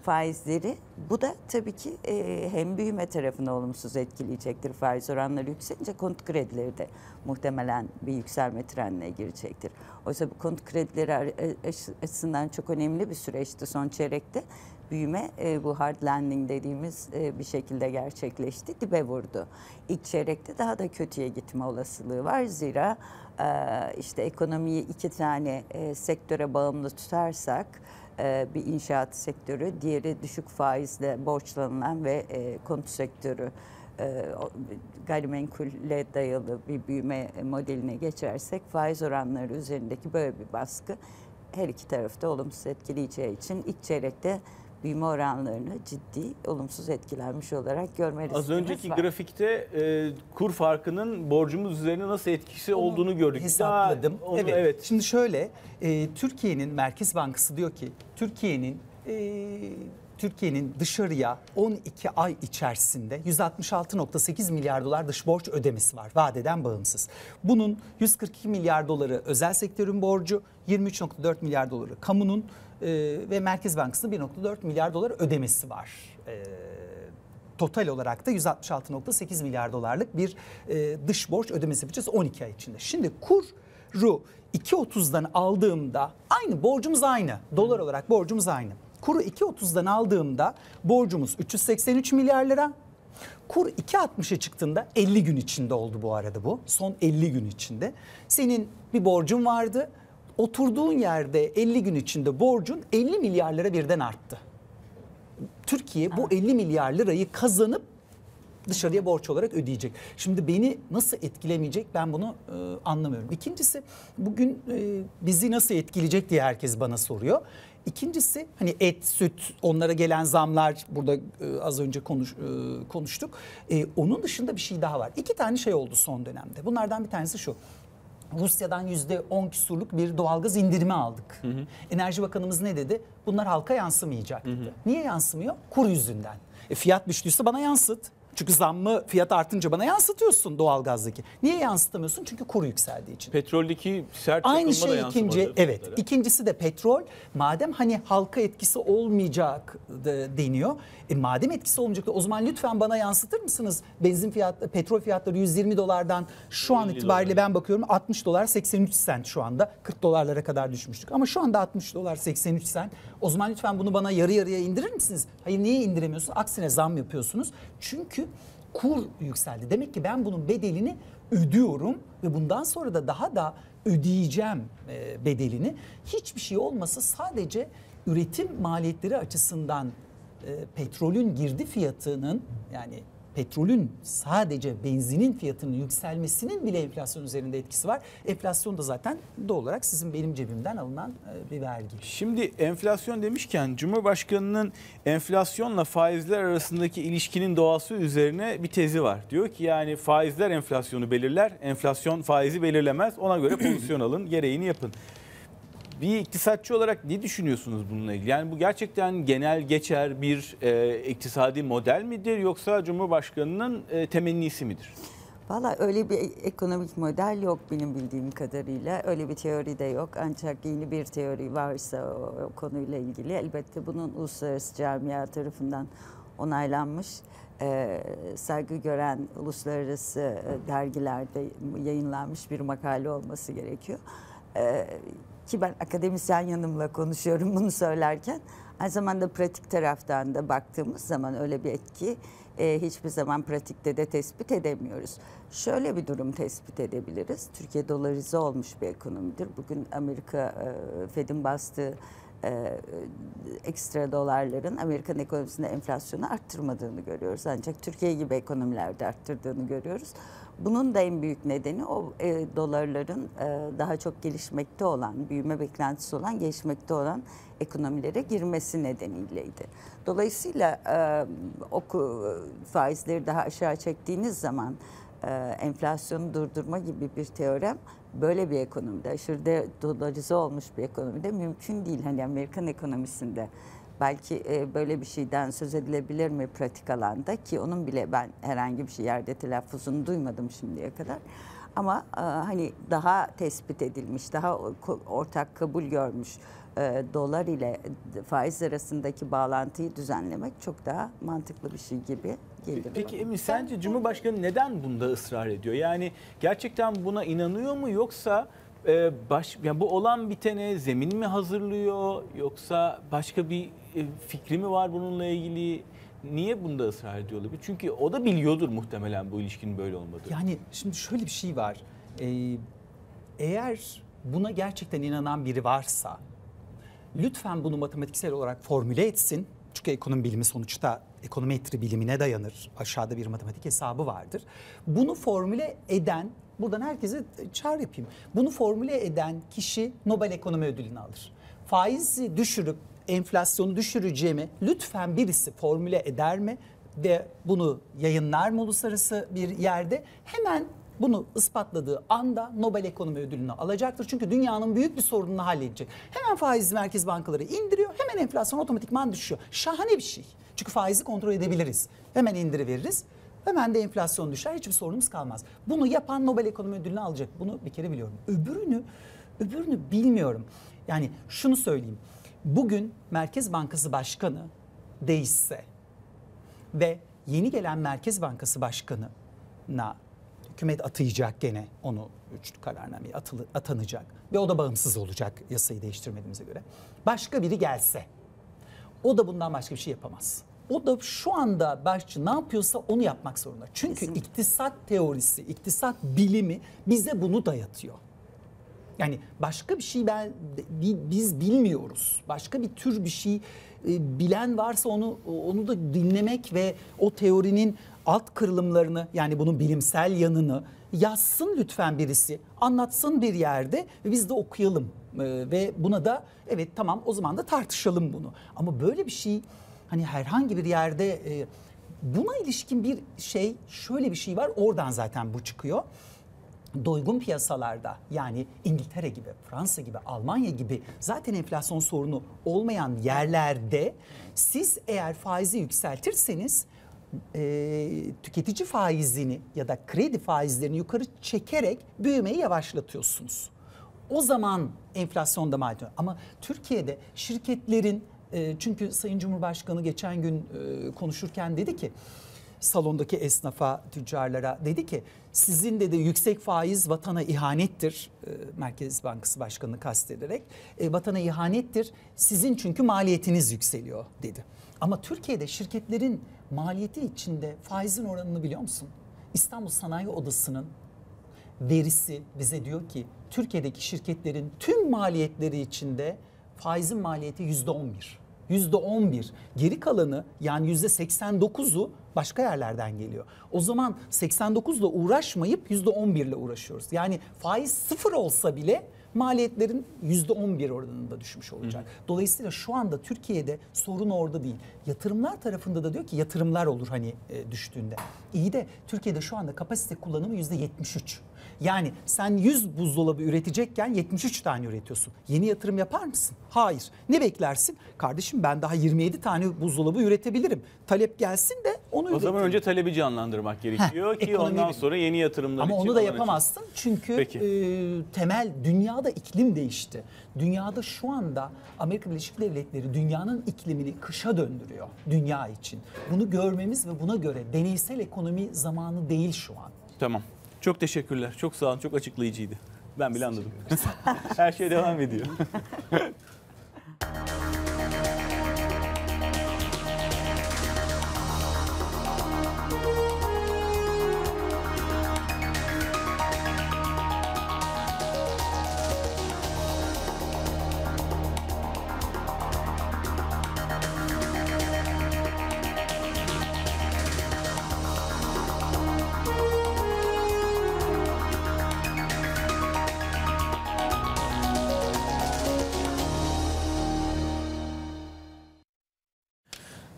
faizleri. Bu da tabii ki e, hem büyüme tarafını olumsuz etkileyecektir. Faiz oranları yükselince konut kredileri de muhtemelen bir yükselme trendine girecektir. Oysa bu konut kredileri açısından çok önemli bir süreçti son çeyrekte. Büyüme e, bu hard landing dediğimiz e, bir şekilde gerçekleşti, dibe vurdu. İlk çeyrekte daha da kötüye gitme olasılığı var. Zira e, işte ekonomiyi iki tane e, sektöre bağımlı tutarsak, e, bir inşaat sektörü, diğeri düşük faizle borçlanılan ve e, konut sektörü, e, gayrimenkule dayalı bir büyüme modeline geçersek faiz oranları üzerindeki böyle bir baskı her iki tarafta olumsuz etkileyeceği için ilk çeyrekte büyüme oranlarını ciddi olumsuz etkilenmiş olarak görme riskimiz var. Az önceki grafikte e, kur farkının borcumuz üzerine nasıl etkisi onu olduğunu gördük. Hesapladım. Daha, onu, evet. evet. Şimdi şöyle, e, Türkiye'nin Merkez Bankası diyor ki Türkiye'nin e, Türkiye'nin dışarıya on iki ay içerisinde yüz altmış altı nokta sekiz milyar dolar dış borç ödemesi var, vadeden bağımsız. Bunun yüz kırk iki milyar doları özel sektörün borcu, yirmi üç nokta dört milyar doları kamunun e, ve Merkez Bankası'nın bir nokta dört milyar dolar ödemesi var. E, total olarak da yüz altmış altı nokta sekiz milyar dolarlık bir e, dış borç ödemesi yapacağız on iki ay içinde. Şimdi kuru iki otuzdan aldığımda aynı borcumuz aynı, dolar olarak borcumuz aynı. Kuru iki otuzdan aldığımda borcumuz üç yüz seksen üç milyar lira. Kur iki altmışa çıktığında elli gün içinde oldu bu arada bu. Son elli gün içinde. Senin bir borcun vardı. Oturduğun yerde elli gün içinde borcun elli milyar lira birden arttı. Türkiye bu elli milyar lirayı kazanıp dışarıya borç olarak ödeyecek. Şimdi beni nasıl etkilemeyecek ben bunu e, anlamıyorum. İkincisi bugün e, bizi nasıl etkileyecek diye herkes bana soruyor. İkincisi hani et, süt, onlara gelen zamlar burada e, az önce konuş, e, konuştuk. E, onun dışında bir şey daha var. İki tane şey oldu son dönemde. Bunlardan bir tanesi şu. Rusya'dan yüzde on küsurluk bir doğalgaz indirimi aldık. Hı hı. Enerji Bakanımız ne dedi? Bunlar halka yansımayacak dedi. Hı hı. Niye yansımıyor? Kur yüzünden. E, fiyat düştüyse bana yansıt. Çünkü zammı fiyat artınca bana yansıtıyorsun doğalgazdaki. Niye yansıtamıyorsun? Çünkü kuru yükseldiği için. Petroldeki sert Aynı çakılma da şey ikinci, yansımadı evet. fiyatlara. İkincisi de petrol. Madem hani halka etkisi olmayacak de, deniyor. E, madem etkisi olmayacak o zaman lütfen bana yansıtır mısınız? Benzin fiyat, petrol fiyatları yüz yirmi dolardan şu an itibariyle ben bakıyorum altmış dolar seksen üç sent şu anda. kırk dolarlara kadar düşmüştük. Ama şu anda altmış dolar seksen üç sent. O zaman lütfen bunu bana yarı yarıya indirir misiniz? Hayır, niye indiremiyorsunuz? Aksine zam yapıyorsunuz. Çünkü kur yükseldi. Demek ki ben bunun bedelini ödüyorum ve bundan sonra da daha da ödeyeceğim e, bedelini. Hiçbir şey olmasa sadece üretim maliyetleri açısından e, petrolün girdi fiyatının, yani petrolün sadece benzinin fiyatının yükselmesinin bile enflasyon üzerinde etkisi var. Enflasyon da zaten doğal olarak sizin benim cebimden alınan e, bir vergi. Şimdi enflasyon demişken Cumhurbaşkanı'nın enflasyonla faizler arasındaki ilişkinin doğası üzerine bir tezi var. Diyor ki yani faizler enflasyonu belirler, enflasyon faizi belirlemez. Ona göre pozisyon alın, gereğini yapın. Bir iktisatçı olarak ne düşünüyorsunuz bununla ilgili? Yani bu gerçekten genel geçer bir e, iktisadi model midir yoksa Cumhurbaşkanı'nın e, temennisi midir? Valla öyle bir ekonomik model yok benim bildiğim kadarıyla. Öyle bir teori de yok. Ancak yeni bir teori varsa o, o konuyla ilgili elbette bunun uluslararası camia tarafından onaylanmış, e, saygı gören uluslararası e, dergilerde yayınlanmış bir makale olması gerekiyor. E, ki ben akademisyen yanımla konuşuyorum bunu söylerken. Aynı zamanda pratik taraftan da baktığımız zaman öyle bir etki e, hiçbir zaman pratikte de tespit edemiyoruz. Şöyle bir durum tespit edebiliriz. Türkiye dolarize olmuş bir ekonomidir. Bugün Amerika e, Fed'in bastığı e, ekstra dolarların Amerikan ekonomisinde enflasyonu arttırmadığını görüyoruz. Ancak Türkiye gibi ekonomilerde arttırdığını görüyoruz. Bunun da en büyük nedeni o e, dolarların e, daha çok gelişmekte olan, büyüme beklentisi olan, gelişmekte olan ekonomilere girmesi nedeniyleydi. Dolayısıyla e, oku, faizleri daha aşağı çektiğiniz zaman e, enflasyonu durdurma gibi bir teorem böyle bir ekonomide, aşırı dolarize olmuş bir ekonomide mümkün değil. Hani Amerikan ekonomisinde belki e, böyle bir şeyden söz edilebilir mi pratik alanda, ki onun bile ben herhangi bir şey yerde telaffuzunu duymadım şimdiye kadar. Ama e, hani daha tespit edilmiş, daha ortak kabul görmüş e, dolar ile faiz arasındaki bağlantıyı düzenlemek çok daha mantıklı bir şey gibi gelir. Peki bana. Emin, sence Cumhurbaşkanı neden bunda ısrar ediyor? Yani gerçekten buna inanıyor mu, yoksa e, baş, yani bu olan bitene zemin mi hazırlıyor, yoksa başka bir e, fikri mi var bununla ilgili? Niye bunda ısrar ediyor olabilir? Çünkü o da biliyordur muhtemelen bu ilişkinin böyle olmadığını. Yani şimdi şöyle bir şey var. Ee, eğer buna gerçekten inanan biri varsa lütfen bunu matematiksel olarak formüle etsin. Çünkü ekonomi bilimi sonuçta ekonometri bilimine dayanır. Aşağıda bir matematik hesabı vardır. Bunu formüle eden, buradan herkese çağrı yapayım. Bunu formüle eden kişi Nobel Ekonomi Ödülünü alır. Faizi düşürüp enflasyonu düşüreceğimi lütfen birisi formüle eder mi ve bunu yayınlar mı uluslararası bir yerde? Hemen bunu ispatladığı anda Nobel Ekonomi Ödülünü alacaktır. Çünkü dünyanın büyük bir sorununu halledecek. Hemen faizi merkez bankaları indiriyor, hemen enflasyon otomatikman düşüyor. Şahane bir şey. Çünkü faizi kontrol edebiliriz. Hemen indiriveririz. Hemen de enflasyon düşer, hiçbir sorunumuz kalmaz. Bunu yapan Nobel Ekonomi Ödülünü alacak. Bunu bir kere biliyorum. Öbürünü, öbürünü bilmiyorum. Yani şunu söyleyeyim. Bugün Merkez Bankası Başkanı değişse ve yeni gelen Merkez Bankası Başkanı'na hükümet atayacak, gene onu üçlü kararnameye atılı, atanacak ve o da bağımsız olacak yasayı değiştirmediğimize göre. Başka biri gelse o da bundan başka bir şey yapamaz. O da şu anda başçı ne yapıyorsa onu yapmak zorunda. Çünkü Kesinlikle. iktisat teorisi, iktisat bilimi bize bunu dayatıyor. Yani başka bir şey ben biz bilmiyoruz. Başka bir tür bir şey bilen varsa onu onu da dinlemek ve o teorinin alt kırılımlarını, yani bunun bilimsel yanını yazsın lütfen birisi. Anlatsın bir yerde ve biz de okuyalım. Ve buna da evet tamam o zaman da tartışalım bunu. Ama böyle bir şey hani herhangi bir yerde buna ilişkin bir şey, şöyle bir şey var, oradan zaten bu çıkıyor. Doygun piyasalarda, yani İngiltere gibi, Fransa gibi, Almanya gibi zaten enflasyon sorunu olmayan yerlerde siz eğer faizi yükseltirseniz e, tüketici faizini ya da kredi faizlerini yukarı çekerek büyümeyi yavaşlatıyorsunuz. O zaman enflasyonda mal ediyor. Ama Türkiye'de şirketlerin, e, çünkü Sayın Cumhurbaşkanı geçen gün e, konuşurken dedi ki, salondaki esnafa, tüccarlara dedi ki sizin dedi yüksek faiz vatana ihanettir. E, Merkez Bankası Başkanı'nı kastederek e, vatana ihanettir. Sizin çünkü maliyetiniz yükseliyor dedi. Ama Türkiye'de şirketlerin maliyeti içinde faizin oranını biliyor musun? İstanbul Sanayi Odası'nın verisi bize diyor ki Türkiye'deki şirketlerin tüm maliyetleri içinde faizin maliyeti yüzde on bir. yüzde on bir. Geri kalanı, yani yüzde seksen dokuzu başka yerlerden geliyor. O zaman seksen dokuzla uğraşmayıp yüzde on birle uğraşıyoruz. Yani faiz sıfır olsa bile maliyetlerin yüzde on bir oranında düşmüş olacak. Hı hı. Dolayısıyla şu anda Türkiye'de sorun orada değil. Yatırımlar tarafında da diyor ki yatırımlar olur hani e, düştüğünde. İyi de Türkiye'de şu anda kapasite kullanımı yüzde yetmiş üç. Yani sen yüz buzdolabı üretecekken yetmiş üç tane üretiyorsun. Yeni yatırım yapar mısın? Hayır. Ne beklersin? Kardeşim ben daha yirmi yedi tane buzdolabı üretebilirim. Talep gelsin de onu üretelim. O zaman önce talebi canlandırmak gerekiyor Heh, ki ondan bir... sonra yeni yatırımlar Ama için. Ama onu da yapamazsın için. Çünkü e, temel dünyada iklim değişti. Dünyada şu anda Amerika Birleşik Devletleri dünyanın iklimini kışa döndürüyor dünya için. Bunu görmemiz ve buna göre deneysel ekonomi zamanı değil şu an. Tamam. Çok teşekkürler. Çok sağ olun. Çok açıklayıcıydı. Ben bile anladım. Her şey devam ediyor.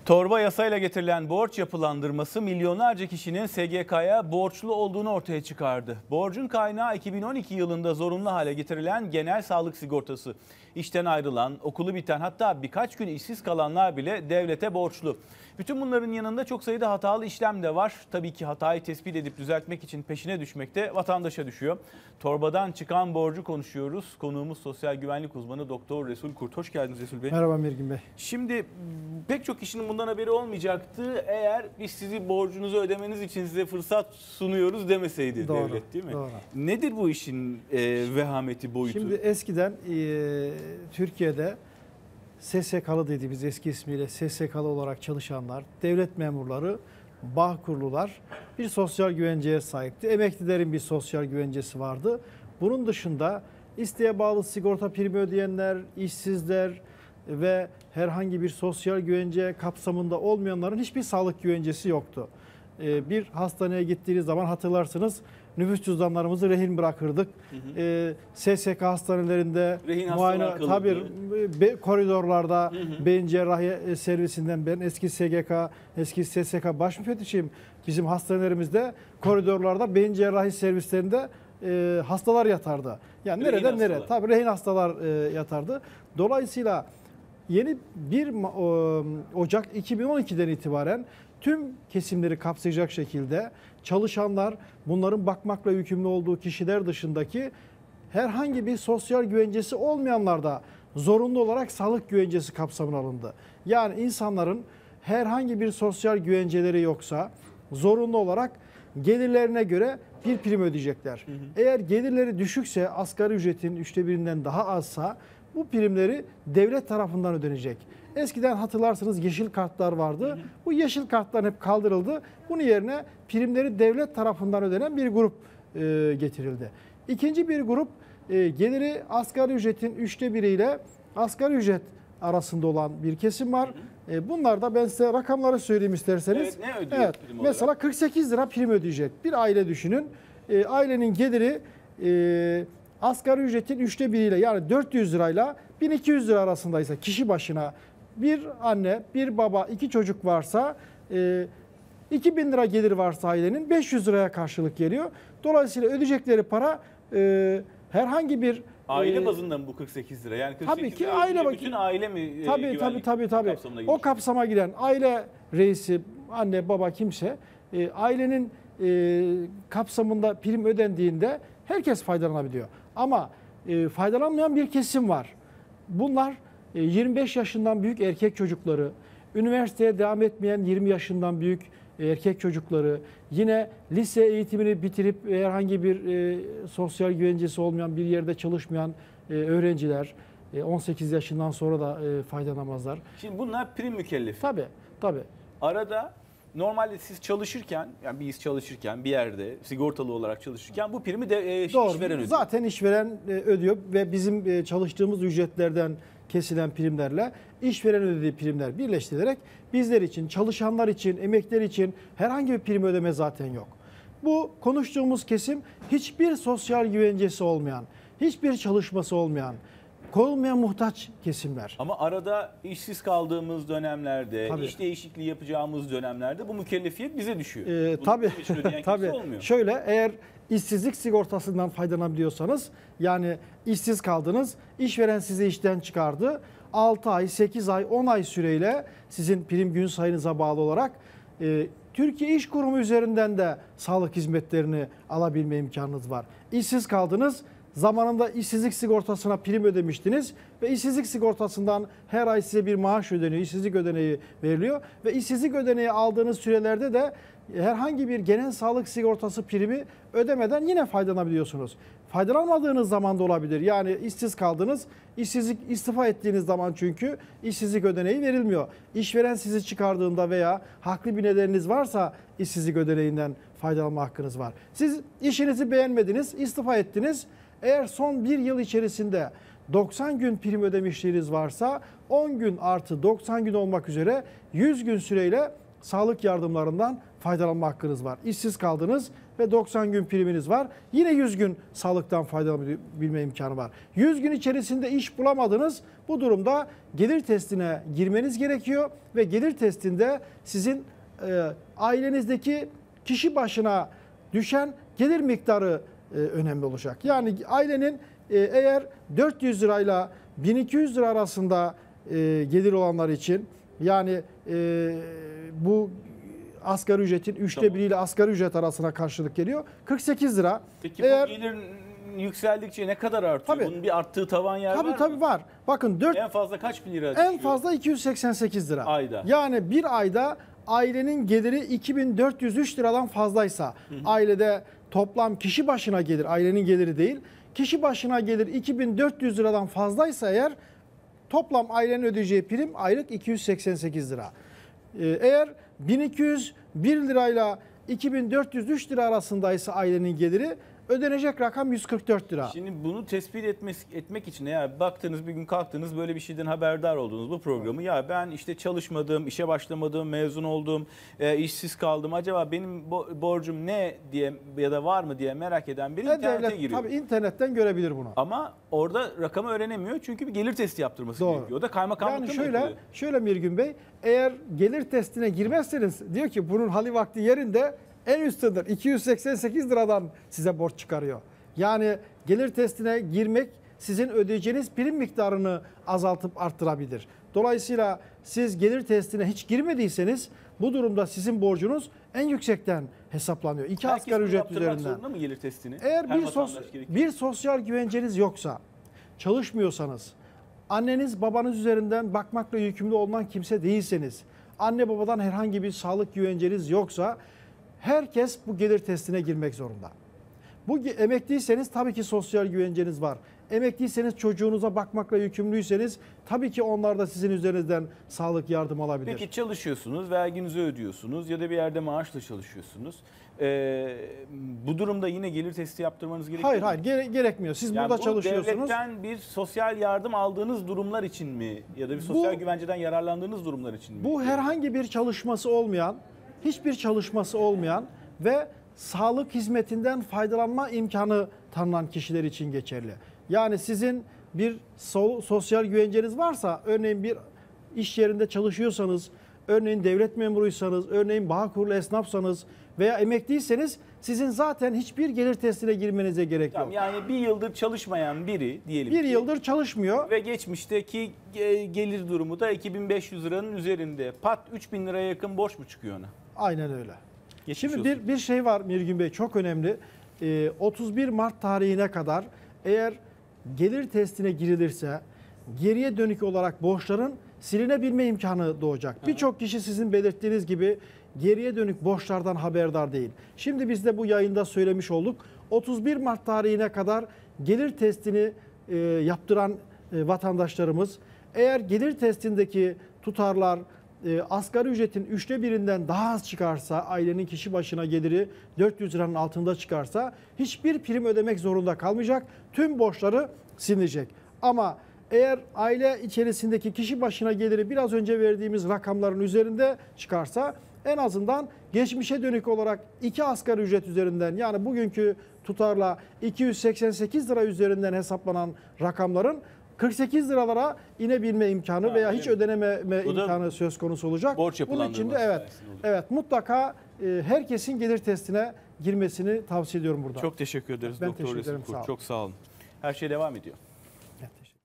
Torba yasayla getirilen borç yapılandırması milyonlarca kişinin S G K'ya borçlu olduğunu ortaya çıkardı. Borcun kaynağı iki bin on iki yılında zorunlu hale getirilen genel sağlık sigortası. İşten ayrılan, okulu biten, hatta birkaç gün işsiz kalanlar bile devlete borçlu. Bütün bunların yanında çok sayıda hatalı işlem de var. Tabii ki hatayı tespit edip düzeltmek için peşine düşmek de vatandaşa düşüyor. Torbadan çıkan borcu konuşuyoruz. Konuğumuz sosyal güvenlik uzmanı Doktor Resul Kurt. Hoş geldiniz Resul Bey. Merhaba Mirgin Bey. Şimdi pek çok kişinin bundan haberi olmayacaktı eğer biz sizi borcunuzu ödemeniz için size fırsat sunuyoruz demeseydi Doğru, devlet, değil mi? doğru. Nedir bu işin e, vehameti, boyutu? Şimdi eskiden e, Türkiye'de S S K'lı dediğimiz eski ismiyle S S K'lı olarak çalışanlar, devlet memurları, bağkurlular bir sosyal güvenceye sahipti. Emeklilerin bir sosyal güvencesi vardı. Bunun dışında isteğe bağlı sigorta primi ödeyenler, işsizler ve herhangi bir sosyal güvence kapsamında olmayanların hiçbir sağlık güvencesi yoktu. E, bir hastaneye gittiğiniz zaman hatırlarsınız, nüfus cüzdanlarımızı rehin bırakırdık. Hı hı. E, S S K hastanelerinde rehin muayene tabii be, koridorlarda hı hı. beyin cerrahi servisinden, ben eski S G K, eski S S K baş müfettişiyim. Bizim hastanelerimizde koridorlarda beyin cerrahi servislerinde e, hastalar yatardı. Yani rehin nereden hastalar. Nereye? Tabii rehin hastalar e, yatardı. Dolayısıyla yeni bir Ocak iki bin on iki'den itibaren tüm kesimleri kapsayacak şekilde çalışanlar, bunların bakmakla yükümlü olduğu kişiler dışındaki herhangi bir sosyal güvencesi olmayanlar da zorunlu olarak sağlık güvencesi kapsamına alındı. Yani insanların herhangi bir sosyal güvenceleri yoksa zorunlu olarak gelirlerine göre bir prim ödeyecekler. Hı hı. Eğer gelirleri düşükse, asgari ücretin üçte birinden daha azsa bu primleri devlet tarafından ödenecek. Eskiden hatırlarsınız yeşil kartlar vardı. Hı hı. Bu yeşil kartlar hep kaldırıldı. Bunun yerine primleri devlet tarafından ödenen bir grup e, getirildi. İkinci bir grup e, geliri asgari ücretin üçte biriyle asgari ücret arasında olan bir kesim var. Hı hı. E, bunlar da ben size rakamları söyleyeyim isterseniz. Evet, ne ödüyor evet, prim olarak? Mesela kırk sekiz lira prim ödeyecek. Bir aile düşünün. E, ailenin geliri e, asgari ücretin üçte biriyle, yani dört yüz lirayla bin iki yüz lira arasındaysa kişi başına, bir anne, bir baba, iki çocuk varsa, e, iki bin lira gelir varsa ailenin beş yüz liraya karşılık geliyor. Dolayısıyla ödeyecekleri para e, herhangi bir aile e, bazında mı bu kırk sekiz lira? Yani kırk sekiz tabii ki lira aile bütün aile mi e, tabii tabii tabii tabii. kapsamına girecek? O kapsama giren aile reisi, anne, baba kimse e, ailenin e, kapsamında prim ödendiğinde herkes faydalanabiliyor. Ama e, faydalanmayan bir kesim var. Bunlar e, yirmi beş yaşından büyük erkek çocukları, üniversiteye devam etmeyen yirmi yaşından büyük erkek çocukları, yine lise eğitimini bitirip herhangi bir e, sosyal güvencesi olmayan bir yerde çalışmayan e, öğrenciler, e, on sekiz yaşından sonra da e, faydalanamazlar. Şimdi bunlar prim mükellefi. Tabii, tabii. Arada normalde siz çalışırken, yani biz çalışırken bir yerde sigortalı olarak çalışırken bu primi de e, Doğru. işveren ödüyor. Zaten işveren e, ödüyor ve bizim e, çalıştığımız ücretlerden kesilen primlerle işveren ödediği primler birleştirilerek bizler için, çalışanlar için, emekliler için herhangi bir prim ödeme zaten yok. Bu konuştuğumuz kesim hiçbir sosyal güvencesi olmayan, hiçbir çalışması olmayan, korunmaya muhtaç kesimler. Ama arada işsiz kaldığımız dönemlerde, tabii. iş değişikliği yapacağımız dönemlerde bu mükellefiyet bize düşüyor. Ee, Bunu tabii, tabii. olmuyor. Şöyle, eğer işsizlik sigortasından faydalanabiliyorsanız, yani işsiz kaldınız, işveren sizi işten çıkardı, altı ay, sekiz ay, on ay süreyle sizin prim gün sayınıza bağlı olarak e, Türkiye İş Kurumu üzerinden de sağlık hizmetlerini alabilme imkanınız var. İşsiz kaldınız, zamanında işsizlik sigortasına prim ödemiştiniz ve işsizlik sigortasından her ay size bir maaş ödeniyor, işsizlik ödeneği veriliyor ve işsizlik ödeneği aldığınız sürelerde de herhangi bir genel sağlık sigortası primi ödemeden yine faydalanabiliyorsunuz. Faydalanmadığınız zaman da olabilir. Yani işsiz kaldınız, işsizlik istifa ettiğiniz zaman çünkü işsizlik ödeneği verilmiyor. İşveren sizi çıkardığında veya haklı bir nedeniniz varsa işsizlik ödeneğinden faydalanma hakkınız var. Siz işinizi beğenmediniz, istifa ettiniz. Eğer son bir yıl içerisinde doksan gün prim ödemişliğiniz varsa on gün artı doksan gün olmak üzere yüz gün süreyle sağlık yardımlarından faydalanma hakkınız var. İşsiz kaldınız, ve doksan gün priminiz var. Yine yüz gün sağlıktan faydalanabilme imkanı var. yüz gün içerisinde iş bulamadınız. Bu durumda gelir testine girmeniz gerekiyor ve gelir testinde sizin e, ailenizdeki kişi başına düşen gelir miktarı e, önemli olacak. Yani ailenin e, eğer dört yüz lirayla bin iki yüz lira arasında e, gelir olanlar için, yani e, bu asgari ücretin üçte Tamam. biriyle asgari ücret arasına karşılık geliyor. kırk sekiz lira. Peki Eğer, bu gelir yükseldikçe ne kadar artıyor? Tabii. Bunun bir arttığı tavan yer tabii var tabii mı? var. Bakın dört En fazla kaç bin lira düşüyor? en fazla iki yüz seksen sekiz lira. Ayda. Yani bir ayda ailenin geliri iki bin dört yüz üç liradan fazlaysa, hı hı. ailede toplam kişi başına gelir, ailenin geliri değil, kişi başına gelir iki bin dört yüz liradan fazlaysa eğer, toplam ailenin ödeyeceği prim aylık iki yüz seksen sekiz lira. Ee, eğer bin iki yüz bir lirayla iki bin dört yüz üç lira arasındaysa ailenin geliri, ödenecek rakam yüz kırk dört lira. Şimdi bunu tespit etmek, etmek için ya baktınız bir gün kalktınız böyle bir şeyden haberdar oldunuz bu programı. Ya ben işte çalışmadım, işe başlamadım, mezun oldum, e, işsiz kaldım. Acaba benim bo- borcum ne diye ya da var mı diye merak eden biri Ve internete devlet giriyor. tabii internetten görebilir bunu. Ama orada rakamı öğrenemiyor çünkü bir gelir testi yaptırması Doğru. gerekiyor. O da kaymakamlıkta Yani mı şöyle, yapılıyor? şöyle Mirgün Bey, eğer gelir testine girmezseniz, diyor ki bunun hali vakti yerinde, en üst sınır iki yüz seksen sekiz liradan size borç çıkarıyor. Yani gelir testine girmek sizin ödeyeceğiniz prim miktarını azaltıp arttırabilir. Dolayısıyla siz gelir testine hiç girmediyseniz bu durumda sizin borcunuz en yüksekten hesaplanıyor. İki Herkes asgari bunu ücret yaptırmak üzerinden. zorunda mı gelir testini? Eğer Her bir, sos, vatandaş gerekiyor. bir sosyal güvenceniz yoksa, çalışmıyorsanız, anneniz babanız üzerinden bakmakla yükümlü olunan kimse değilseniz, anne babadan herhangi bir sağlık güvenceniz yoksa, herkes bu gelir testine girmek zorunda. Bu emekliyseniz tabii ki sosyal güvenceniz var. Emekliyseniz, çocuğunuza bakmakla yükümlüyseniz tabii ki onlar da sizin üzerinizden sağlık yardım alabilir. Peki çalışıyorsunuz, verginizi ödüyorsunuz ya da bir yerde maaşla çalışıyorsunuz. Ee, bu durumda yine gelir testi yaptırmanız gerekiyor Hayır mu? hayır gere- gerekmiyor. Siz Yani burada bu çalışıyorsunuz. devletten bir sosyal yardım aldığınız durumlar için mi? Ya da bir sosyal Bu- güvenceden yararlandığınız durumlar için mi? Bu herhangi bir çalışması olmayan, hiçbir çalışması olmayan ve sağlık hizmetinden faydalanma imkanı tanınan kişiler için geçerli. Yani sizin bir so- sosyal güvenceniz varsa, örneğin bir iş yerinde çalışıyorsanız, örneğin devlet memuruysanız, örneğin Bağkurlu esnafsanız veya emekliyseniz, sizin zaten hiçbir gelir testine girmenize gerek yok. Tamam, yani bir yıldır çalışmayan biri diyelim Bir ki yıldır çalışmıyor. ve geçmişteki ge- gelir durumu da iki bin beş yüz liranın üzerinde. Pat üç bin liraya yakın borç mu çıkıyor ona? Aynen öyle. Geçmiş Şimdi olsun. bir, bir şey var Mirgün Bey, çok önemli. Ee, otuz bir Mart tarihine kadar eğer gelir testine girilirse geriye dönük olarak borçların silinebilme imkanı doğacak. Birçok kişi sizin belirttiğiniz gibi geriye dönük borçlardan haberdar değil. Şimdi biz de bu yayında söylemiş olduk. otuz bir Mart tarihine kadar gelir testini e, yaptıran e, vatandaşlarımız, eğer gelir testindeki tutarlar e, asgari ücretin üçte birinden daha az çıkarsa, ailenin kişi başına geliri dört yüz liranın altında çıkarsa, hiçbir prim ödemek zorunda kalmayacak. Tüm borçları silinecek. Ama eğer aile içerisindeki kişi başına geliri biraz önce verdiğimiz rakamların üzerinde çıkarsa, en azından geçmişe dönük olarak iki asgari ücret üzerinden, yani bugünkü tutarla iki yüz seksen sekiz lira üzerinden hesaplanan rakamların kırk sekiz liralara inebilme imkanı Ha, veya öyle hiç mi? ödenememe Bu da imkanı söz konusu olacak. borç Bunun için de yapılandırması evet, sayesinde olur. evet mutlaka e, herkesin gelir testine girmesini tavsiye ediyorum burada. Çok teşekkür ederiz Ben Doktor teşekkür Resim ederim, Kurt. sağ olun. Çok sağ olun. Her şey devam ediyor. Evet, teşekkür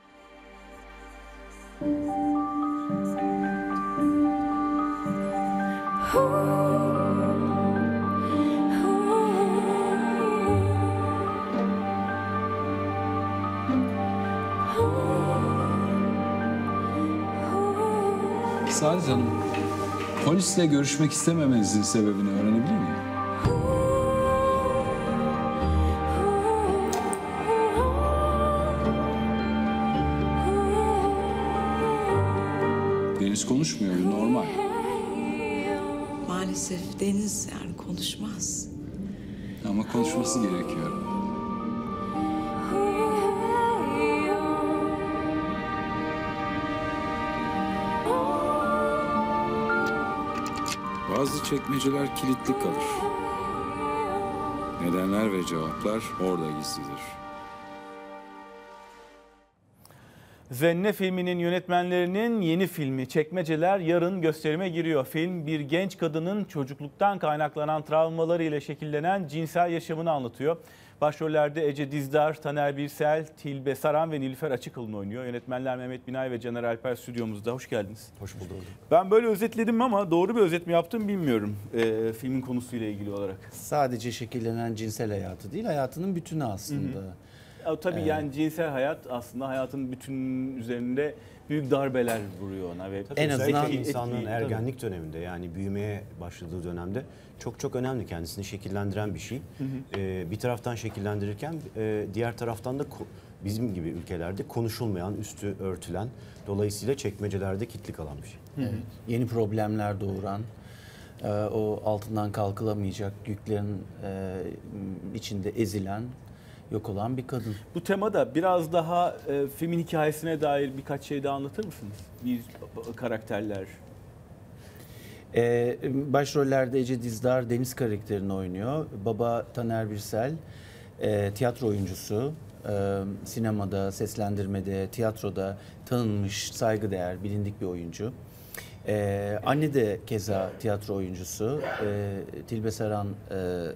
Saadet Hanım, polisle görüşmek istememenizin sebebini öğrenebilir miyim? Deniz konuşmuyor, bu normal. Maalesef Deniz yani konuşmaz. Ama konuşması gerekiyor. Bazı çekmeceler kilitli kalır. Nedenler ve cevaplar orada gizlidir. Zenne filminin yönetmenlerinin yeni filmi Çekmeceler yarın gösterime giriyor. Film bir genç kadının çocukluktan kaynaklanan travmalarıyla şekillenen cinsel yaşamını anlatıyor. Başrollerde Ece Dizdar, Taner Birsel, Tilbe Saran ve Nilüfer Açıkalın oynuyor. Yönetmenler Mehmet Binay ve Caner Alper stüdyomuzda. Hoş geldiniz. Hoş bulduk. Ben böyle özetledim ama doğru bir özet mi yaptım bilmiyorum e, filmin konusuyla ilgili olarak. Sadece şekillenen cinsel hayatı değil, hayatının bütünü aslında. Hı hı. Tabii ee, yani cinsel hayat aslında hayatın bütününün üzerinde büyük darbeler vuruyor ona. Ve en azından insanlığın ergenlik tabii. döneminde, yani büyümeye başladığı dönemde çok çok önemli, kendisini şekillendiren bir şey. Hı hı. Ee, bir taraftan şekillendirirken e, diğer taraftan da bizim gibi ülkelerde konuşulmayan, üstü örtülen, dolayısıyla çekmecelerde kilitli kalan bir şey. Evet. Yeni problemler doğuran, e, o altından kalkılamayacak yüklerin e, içinde ezilen, yok olan bir kadın. Bu temada biraz daha e, filmin hikayesine dair birkaç şey daha anlatır mısınız? Bir karakterler. Ee, başrollerde Ece Dizdar Deniz karakterini oynuyor. Baba Taner Birsel, e, tiyatro oyuncusu. E, sinemada, seslendirmede, tiyatroda tanınmış, saygıdeğer, bilindik bir oyuncu. Ee, anne de keza tiyatro oyuncusu, e, Tilbe Saran e,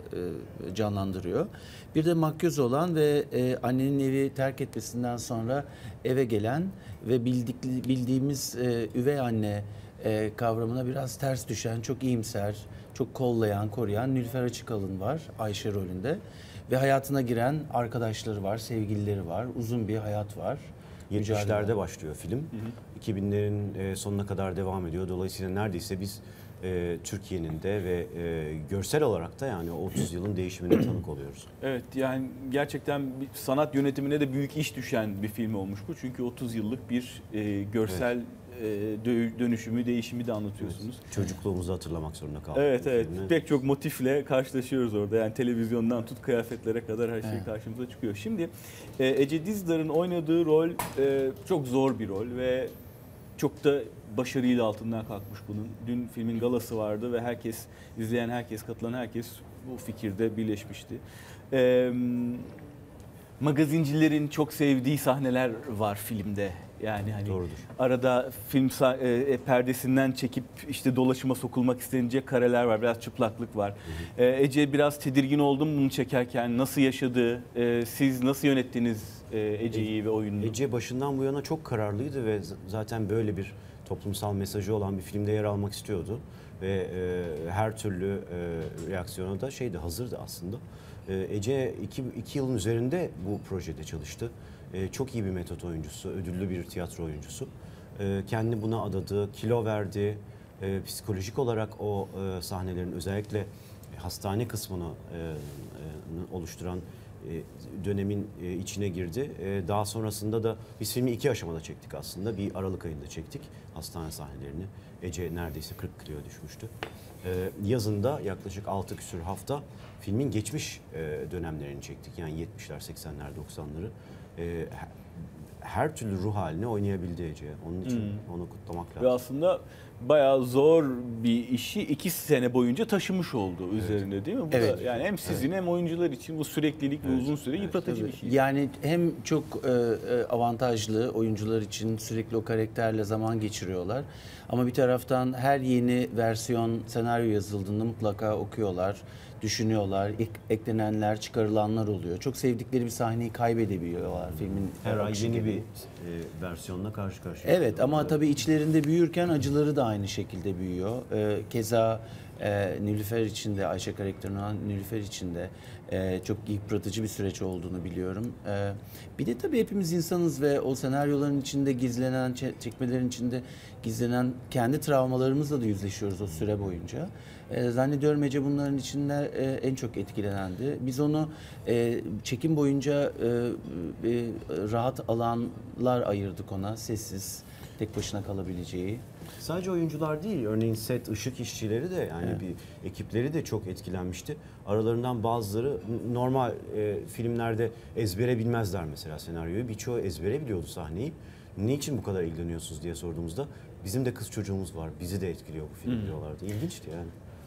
e, canlandırıyor. Bir de makyöz olan ve e, annenin evi terk etmesinden sonra eve gelen ve bildik, bildiğimiz e, üvey anne e, kavramına biraz ters düşen, çok iyimser, çok kollayan, koruyan Nilüfer Açıkalın var Ayşe rolünde. Ve hayatına giren arkadaşları var, sevgilileri var, uzun bir hayat var. yetmişlerde başlıyor film. Hı hı. iki binlerin sonuna kadar devam ediyor. Dolayısıyla neredeyse biz e, Türkiye'nin de ve e, görsel olarak da yani otuz yılın değişimine tanık oluyoruz. Evet, yani gerçekten bir sanat yönetimine de büyük iş düşen bir film olmuş bu. Çünkü otuz yıllık bir e, görsel evet. dönüşümü, değişimi de anlatıyorsunuz. Evet, çocukluğumuzu hatırlamak zorunda kaldık. Evet, evet. Filmde. Pek çok motifle karşılaşıyoruz orada. Yani televizyondan tut kıyafetlere kadar her şey evet. karşımıza çıkıyor. Şimdi Ece Dizdar'ın oynadığı rol çok zor bir rol ve çok da başarıyla altından kalkmış bunun. Dün filmin galası vardı ve herkes, izleyen herkes, katılan herkes bu fikirde birleşmişti. Ee, magazincilerin çok sevdiği sahneler var filmde. Yani hani doğrudur. Arada film e, perdesinden çekip işte dolaşıma sokulmak istenecek kareler var. Biraz çıplaklık var. Hı hı. E, Ece biraz tedirgin oldum bunu çekerken. Nasıl yaşadı? E, siz nasıl yönettiniz e, Ece'yi e, ve oyununu? Ece başından bu yana çok kararlıydı ve zaten böyle bir toplumsal mesajı olan bir filmde yer almak istiyordu. Ve e, her türlü e, reaksiyona da şeydi, hazırdı aslında. E, Ece iki, iki yılın üzerinde bu projede çalıştı. Ee, çok iyi bir metot oyuncusu, ödüllü bir tiyatro oyuncusu. Ee, kendini buna adadı, kilo verdi. Ee, psikolojik olarak o e, sahnelerin özellikle hastane kısmını e, e, oluşturan e, dönemin e, içine girdi. E, daha sonrasında da biz filmi iki aşamada çektik aslında. Bir Aralık ayında çektik hastane sahnelerini. Ece neredeyse kırk kiloya düşmüştü. Ee, yazında yaklaşık altı küsur hafta filmin geçmiş e, dönemlerini çektik. Yani yetmişler, seksenler, doksanları. E, her türlü ruh halini oynayabildi Ece. Onun için hmm. onu kutlamak lazım. Ve aslında bayağı zor bir işi iki sene boyunca taşımış oldu evet. üzerinde değil mi? Bu evet. da yani hem sizin evet. hem oyuncular için bu süreklilik evet. ve uzun süre evet. yıpratıcı Tabii. bir şey. Yani hem çok e, avantajlı oyuncular için sürekli o karakterle zaman geçiriyorlar. Ama bir taraftan her yeni versiyon senaryo yazıldığında mutlaka okuyorlar, düşünüyorlar, ek, eklenenler, çıkarılanlar oluyor. Çok sevdikleri bir sahneyi kaybedebiliyorlar filmin her ay yeni gibi. bir e, versiyonla karşı karşıya. Evet ama tabii içlerinde büyürken acıları da aynı şekilde büyüyor. Ee, keza e, Nilüfer için de, Ayşe karakterinin olan Nilüfer için de e, çok yıpratıcı bir süreç olduğunu biliyorum. E, bir de tabii hepimiz insanız ve o senaryoların içinde gizlenen, çekmelerin içinde gizlenen kendi travmalarımızla da yüzleşiyoruz o süre boyunca. E, zannediyorum Ece bunların içinde e, en çok etkilenendi. Biz onu e, çekim boyunca e, e, rahat alanlar ayırdık ona, sessiz, tek başına kalabileceği. Sadece oyuncular değil, örneğin set, ışık işçileri de yani evet. bir ekipleri de çok etkilenmişti. Aralarından bazıları normal e, filmlerde ezbere bilmezler mesela senaryoyu. Birçoğu ezbere biliyordu sahneyi. Niçin bu kadar ilgileniyorsunuz diye sorduğumuzda bizim de kız çocuğumuz var, bizi de etkiliyor bu film hmm. diyorlardı. İlginçti yani.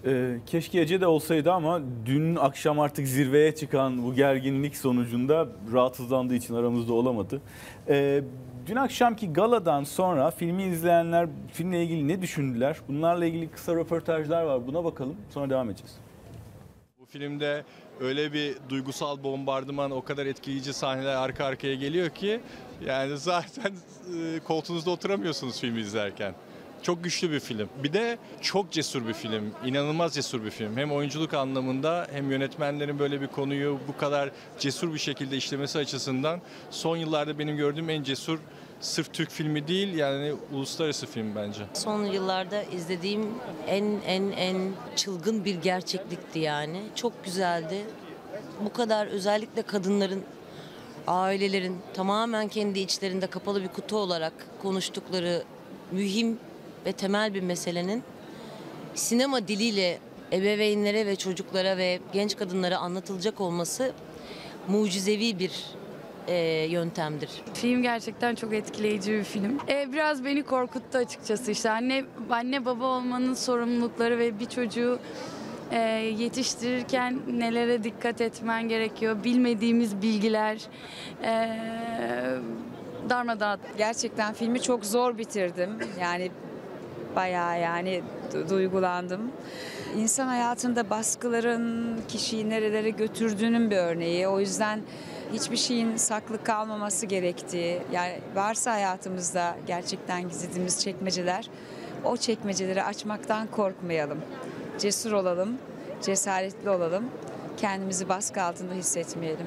Ee, keşke Ece de olsaydı ama dün akşam artık zirveye çıkan bu gerginlik sonucunda rahatsızlandığı için aramızda olamadı. Ee, dün akşamki galadan sonra filmi izleyenler filmle ilgili ne düşündüler? Bunlarla ilgili kısa röportajlar var. Buna bakalım, sonra devam edeceğiz. Bu filmde öyle bir duygusal bombardıman, o kadar etkileyici sahneler arka arkaya geliyor ki yani zaten e, koltuğunuzda oturamıyorsunuz filmi izlerken. Çok güçlü bir film. Bir de çok cesur bir film. İnanılmaz cesur bir film. Hem oyunculuk anlamında hem yönetmenlerin böyle bir konuyu bu kadar cesur bir şekilde işlemesi açısından son yıllarda benim gördüğüm en cesur, sırf Türk filmi değil yani uluslararası film bence. Son yıllarda izlediğim en en en çılgın bir gerçeklikti yani. Çok güzeldi. Bu kadar özellikle kadınların, ailelerin tamamen kendi içlerinde kapalı bir kutu olarak konuştukları mühim ve temel bir meselenin sinema diliyle ebeveynlere ve çocuklara ve genç kadınlara anlatılacak olması mucizevi bir e, yöntemdir. Film gerçekten çok etkileyici bir film. E, biraz beni korkuttu açıkçası. İşte anne anne baba olmanın sorumlulukları ve bir çocuğu e, yetiştirirken nelere dikkat etmen gerekiyor. Bilmediğimiz bilgiler. E, darmadağın. Gerçekten filmi çok zor bitirdim. Yani bayağı yani du- duygulandım. İnsan hayatında baskıların kişiyi nerelere götürdüğünün bir örneği. O yüzden hiçbir şeyin saklı kalmaması gerektiği, yani varsa hayatımızda gerçekten gizlediğimiz çekmeceler, o çekmeceleri açmaktan korkmayalım. Cesur olalım, cesaretli olalım, kendimizi baskı altında hissetmeyelim.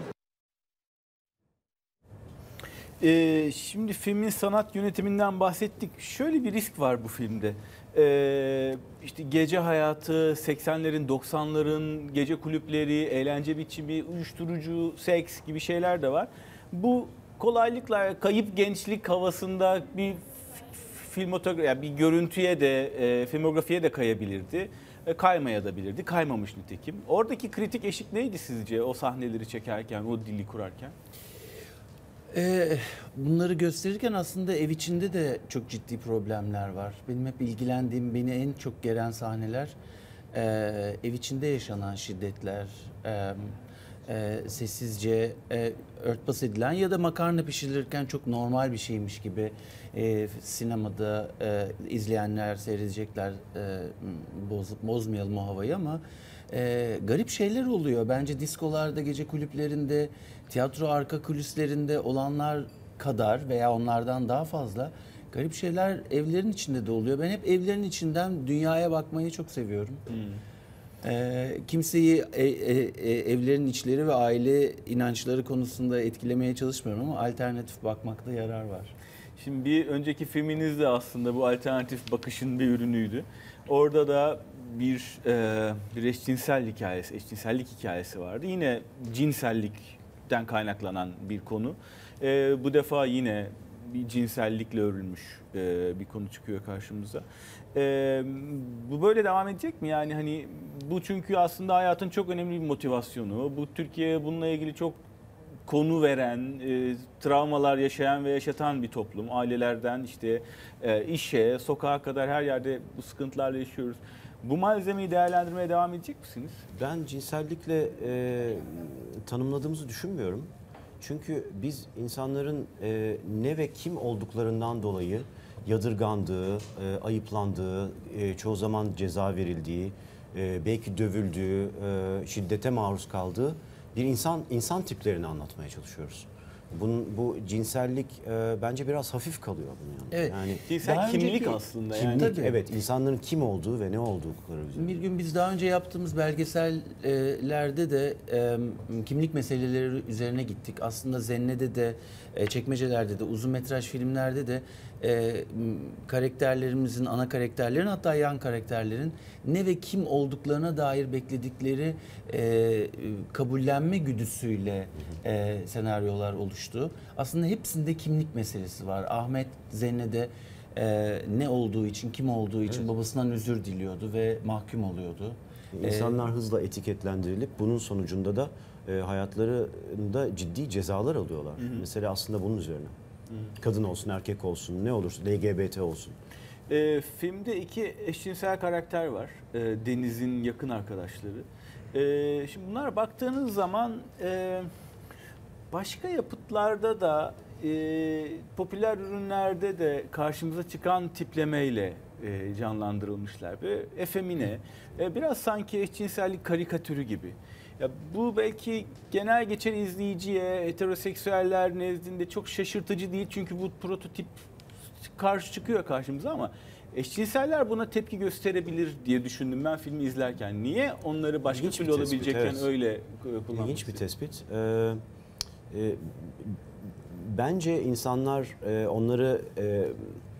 Ee, şimdi filmin sanat yönetiminden bahsettik. Şöyle bir risk var bu filmde. Ee, işte gece hayatı, seksenlerin, doksanların gece kulüpleri, eğlence biçimi, uyuşturucu, seks gibi şeyler de var. Bu kolaylıkla kayıp gençlik havasında bir filmotografi, yani bir görüntüye de, e, filmografiye de kayabilirdi. E, kaymaya da bilirdi. Kaymamış nitekim. Oradaki kritik eşik neydi sizce o sahneleri çekerken, o dili kurarken? Ee, bunları gösterirken aslında ev içinde de çok ciddi problemler var. Benim hep ilgilendiğim, beni en çok gelen sahneler e, ev içinde yaşanan şiddetler, e, e, sessizce e, örtbas edilen ya da makarna pişirilirken çok normal bir şeymiş gibi e, sinemada e, izleyenler seyredecekler, e, boz, bozmayalım o havayı ama e, garip şeyler oluyor. Bence diskolarda, gece kulüplerinde, tiyatro arka kulislerinde olanlar kadar veya onlardan daha fazla garip şeyler evlerin içinde de oluyor. Ben hep evlerin içinden dünyaya bakmayı çok seviyorum. Hmm. Ee, kimseyi e, e, e, evlerin içleri ve aile inançları konusunda etkilemeye çalışmıyorum ama alternatif bakmakta yarar var. Şimdi bir önceki filminiz de aslında bu alternatif bakışın bir ürünüydü. Orada da bir, e, bir eşcinsel hikayesi, eşcinsellik hikayesi vardı. Yine cinsellikten kaynaklanan bir konu. E, bu defa yine bir cinsellikle örülmüş e, bir konu çıkıyor karşımıza. E, bu böyle devam edecek mi? Yani hani bu çünkü aslında hayatın çok önemli bir motivasyonu. Bu Türkiye bununla ilgili çok konu veren, e, travmalar yaşayan ve yaşatan bir toplum. Ailelerden işte e, işe, sokağa kadar her yerde bu sıkıntılarla yaşıyoruz. Bu malzemeyi değerlendirmeye devam edecek misiniz? Ben cinsellikle e, tanımladığımızı düşünmüyorum. Çünkü biz insanların e, ne ve kim olduklarından dolayı yadırgandığı, e, ayıplandığı, e, çoğu zaman ceza verildiği, e, belki dövüldüğü, e, şiddete maruz kaldığı bir insan insan tiplerini anlatmaya çalışıyoruz. Bunun bu cinsellik e, bence biraz hafif kalıyor bunun yanında. Evet. Yani cinsel kimlik önceki, aslında kimlik, yani. Evet, insanların kim olduğu ve ne oldukları üzerine. Bir gün biz daha önce yaptığımız belgesellerde de e, kimlik meseleleri üzerine gittik. Aslında Zenne'de de, e, Çekmeceler'de de, uzun metraj filmlerde de e, karakterlerimizin, ana karakterlerin hatta yan karakterlerin ne ve kim olduklarına dair bekledikleri e, kabullenme güdüsüyle e, senaryolar oluştu. Aslında hepsinde kimlik meselesi var. Ahmet Zenne'de e, ne olduğu için, kim olduğu için evet. babasından özür diliyordu ve mahkum oluyordu. İnsanlar ee, hızla etiketlendirilip bunun sonucunda da e, hayatlarında ciddi cezalar alıyorlar. Hı hı. Mesela aslında bunun üzerine. Hı. Kadın olsun, erkek olsun, ne olursa L G B T olsun. E, filmde iki eşcinsel karakter var. E, Deniz'in yakın arkadaşları. E, şimdi bunlara baktığınız zaman e, başka yapıtlarda da e, popüler ürünlerde de karşımıza çıkan tiplemeyle e, canlandırılmışlar. Ve efemine, e, biraz sanki eşcinsellik karikatürü gibi. Ya bu belki genel geçer izleyiciye, heteroseksüeller nezdinde çok şaşırtıcı değil. Çünkü bu prototip karşı çıkıyor karşımıza ama eşcinseller buna tepki gösterebilir diye düşündüm ben filmi izlerken. Niye onları başka İlginç türlü bir tespit, olabilecekken evet. öyle kullanmak İlginç bir istedim? tespit. Ee, e, bence insanlar e, onları e,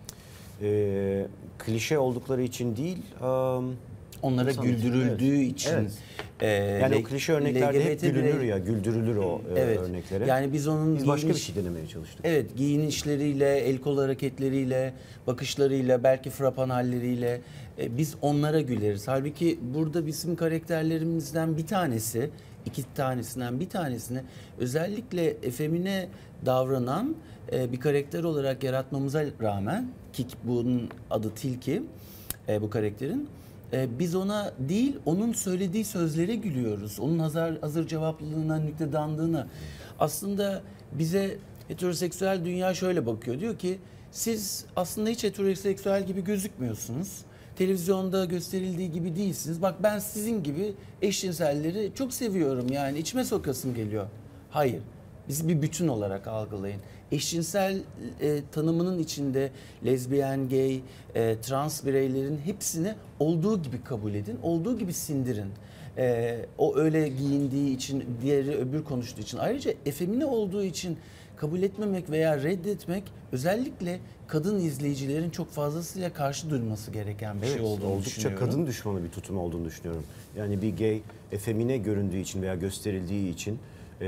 e, klişe oldukları için değil, e, onlara insan güldürüldüğü evet. için. Evet. e, Yani o klişe örneklerde hep L G B T gülünür birey- ya, güldürülür o e, Evet. örneklere. Yani biz onun Biz başka bir giyiniş- şey denemeye çalıştık. Evet, giyinişleriyle, el kol hareketleriyle, bakışlarıyla, belki frapan halleriyle e, biz onlara güleriz. Halbuki burada bizim karakterlerimizden bir tanesi, iki tanesinden bir tanesini özellikle efemine davranan e, bir karakter olarak yaratmamıza rağmen, ki bunun adı Tilki, e, bu karakterin, e, biz ona değil, onun söylediği sözlere gülüyoruz. Onun hazır, hazır cevaplılığına, nükledandığına. Aslında bize heteroseksüel dünya şöyle bakıyor. Diyor ki siz aslında hiç heteroseksüel gibi gözükmüyorsunuz. Televizyonda gösterildiği gibi değilsiniz. Bak ben sizin gibi eşcinselleri çok seviyorum, yani içime sokasım geliyor. Hayır. Bizi bir bütün olarak algılayın. Eşcinsel e, tanımının içinde lezbiyen, gay, e, trans bireylerin hepsini olduğu gibi kabul edin, olduğu gibi sindirin. E, o öyle giyindiği için, diğeri öbür konuştuğu için. Ayrıca efemine olduğu için kabul etmemek veya reddetmek özellikle kadın izleyicilerin çok fazlasıyla karşı durması gereken bir Evet, şey olduğunu oldukça düşünüyorum. kadın düşmanı bir tutum olduğunu düşünüyorum. Yani bir gay efemine göründüğü için veya gösterildiği için e,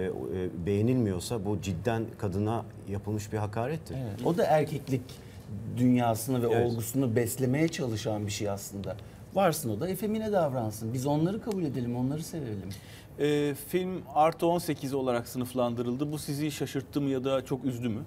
e, beğenilmiyorsa bu cidden kadına yapılmış bir hakarettir. Evet, o da erkeklik dünyasını ve Evet. olgusunu beslemeye çalışan bir şey aslında. Varsın o da efemine davransın. Biz onları kabul edelim, onları sevelim. E, film artı on sekiz olarak sınıflandırıldı. Bu sizi şaşırttı mı ya da çok üzdü mü?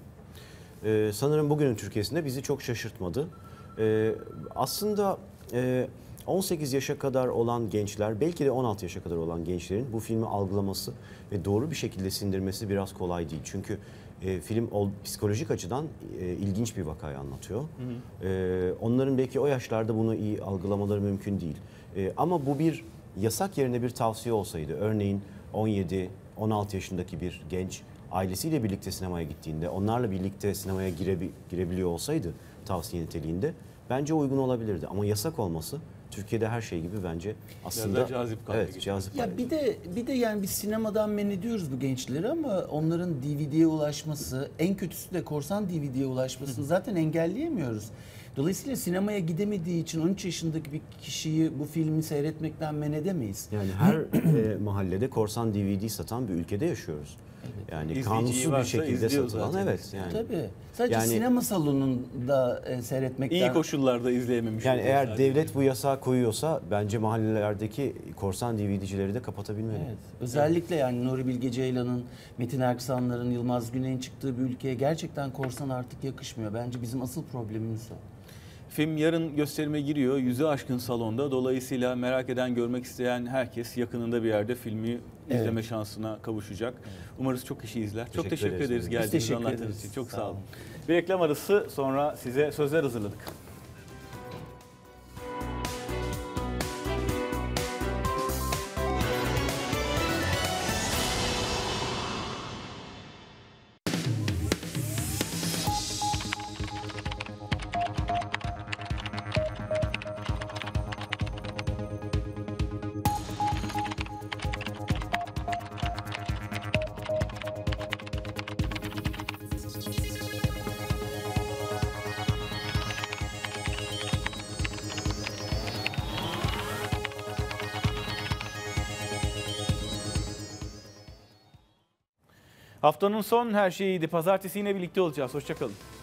Ee, sanırım bugünün Türkiye'sinde bizi çok şaşırtmadı. Ee, aslında e, on sekiz yaşa kadar olan gençler, belki de on altı yaşa kadar olan gençlerin bu filmi algılaması ve doğru bir şekilde sindirmesi biraz kolay değil. Çünkü e, film ol, psikolojik açıdan e, ilginç bir vakayı anlatıyor. Hı hı. E, onların belki o yaşlarda bunu iyi algılamaları mümkün değil. E, ama bu bir yasak yerine bir tavsiye olsaydı, örneğin on yedi on altı yaşındaki bir genç ailesiyle birlikte sinemaya gittiğinde, onlarla birlikte sinemaya girebi, girebiliyor olsaydı tavsiye niteliğinde bence uygun olabilirdi. Ama yasak olması Türkiye'de her şey gibi bence aslında Biraz cazip hale evet, getiriyor. cazip Ya hale bir de bir de yani biz sinemadan men ediyoruz bu gençleri ama onların D V D'ye ulaşması, en kötüsü de korsan D V D'ye ulaşmasını zaten engelleyemiyoruz. Dolayısıyla sinemaya gidemediği için on üç yaşındaki bir kişiyi bu filmi seyretmekten men edemeyiz. Yani her e, mahallede korsan D V D satan bir ülkede yaşıyoruz. Yani İzleyiciyi kanunsuz bir varsa şekilde izliyor satılan, zaten. evet yani. Tabii. Sadece Yani- sinema salonunda e, seyretmekten... İyi koşullarda izleyememiş. Yani oluyor eğer sadece. devlet bu yasağı koyuyorsa bence mahallelerdeki korsan D V D'cileri de kapatabilmeli. Evet. Özellikle yani Nuri Bilge Ceylan'ın, Metin Erksanlar'ın, Yılmaz Güney'in çıktığı bir ülkeye gerçekten korsan artık yakışmıyor. Bence bizim asıl problemimiz o. Film yarın gösterime giriyor. Yüzü aşkın salonda. Dolayısıyla merak eden, görmek isteyen herkes yakınında bir yerde filmi Evet. izleme şansına kavuşacak. Umarız çok kişi izler. Çok Teşekkür teşekkür ederiz. ederiz Biz geldiğiniz, teşekkür anlattığınız ederiz. için. Çok Sağ sağ olun. olun. Bir reklam arası, sonra size sözler hazırladık. Haftanın son her şeyiydi. Pazartesi yine birlikte olacağız. Hoşça kalın.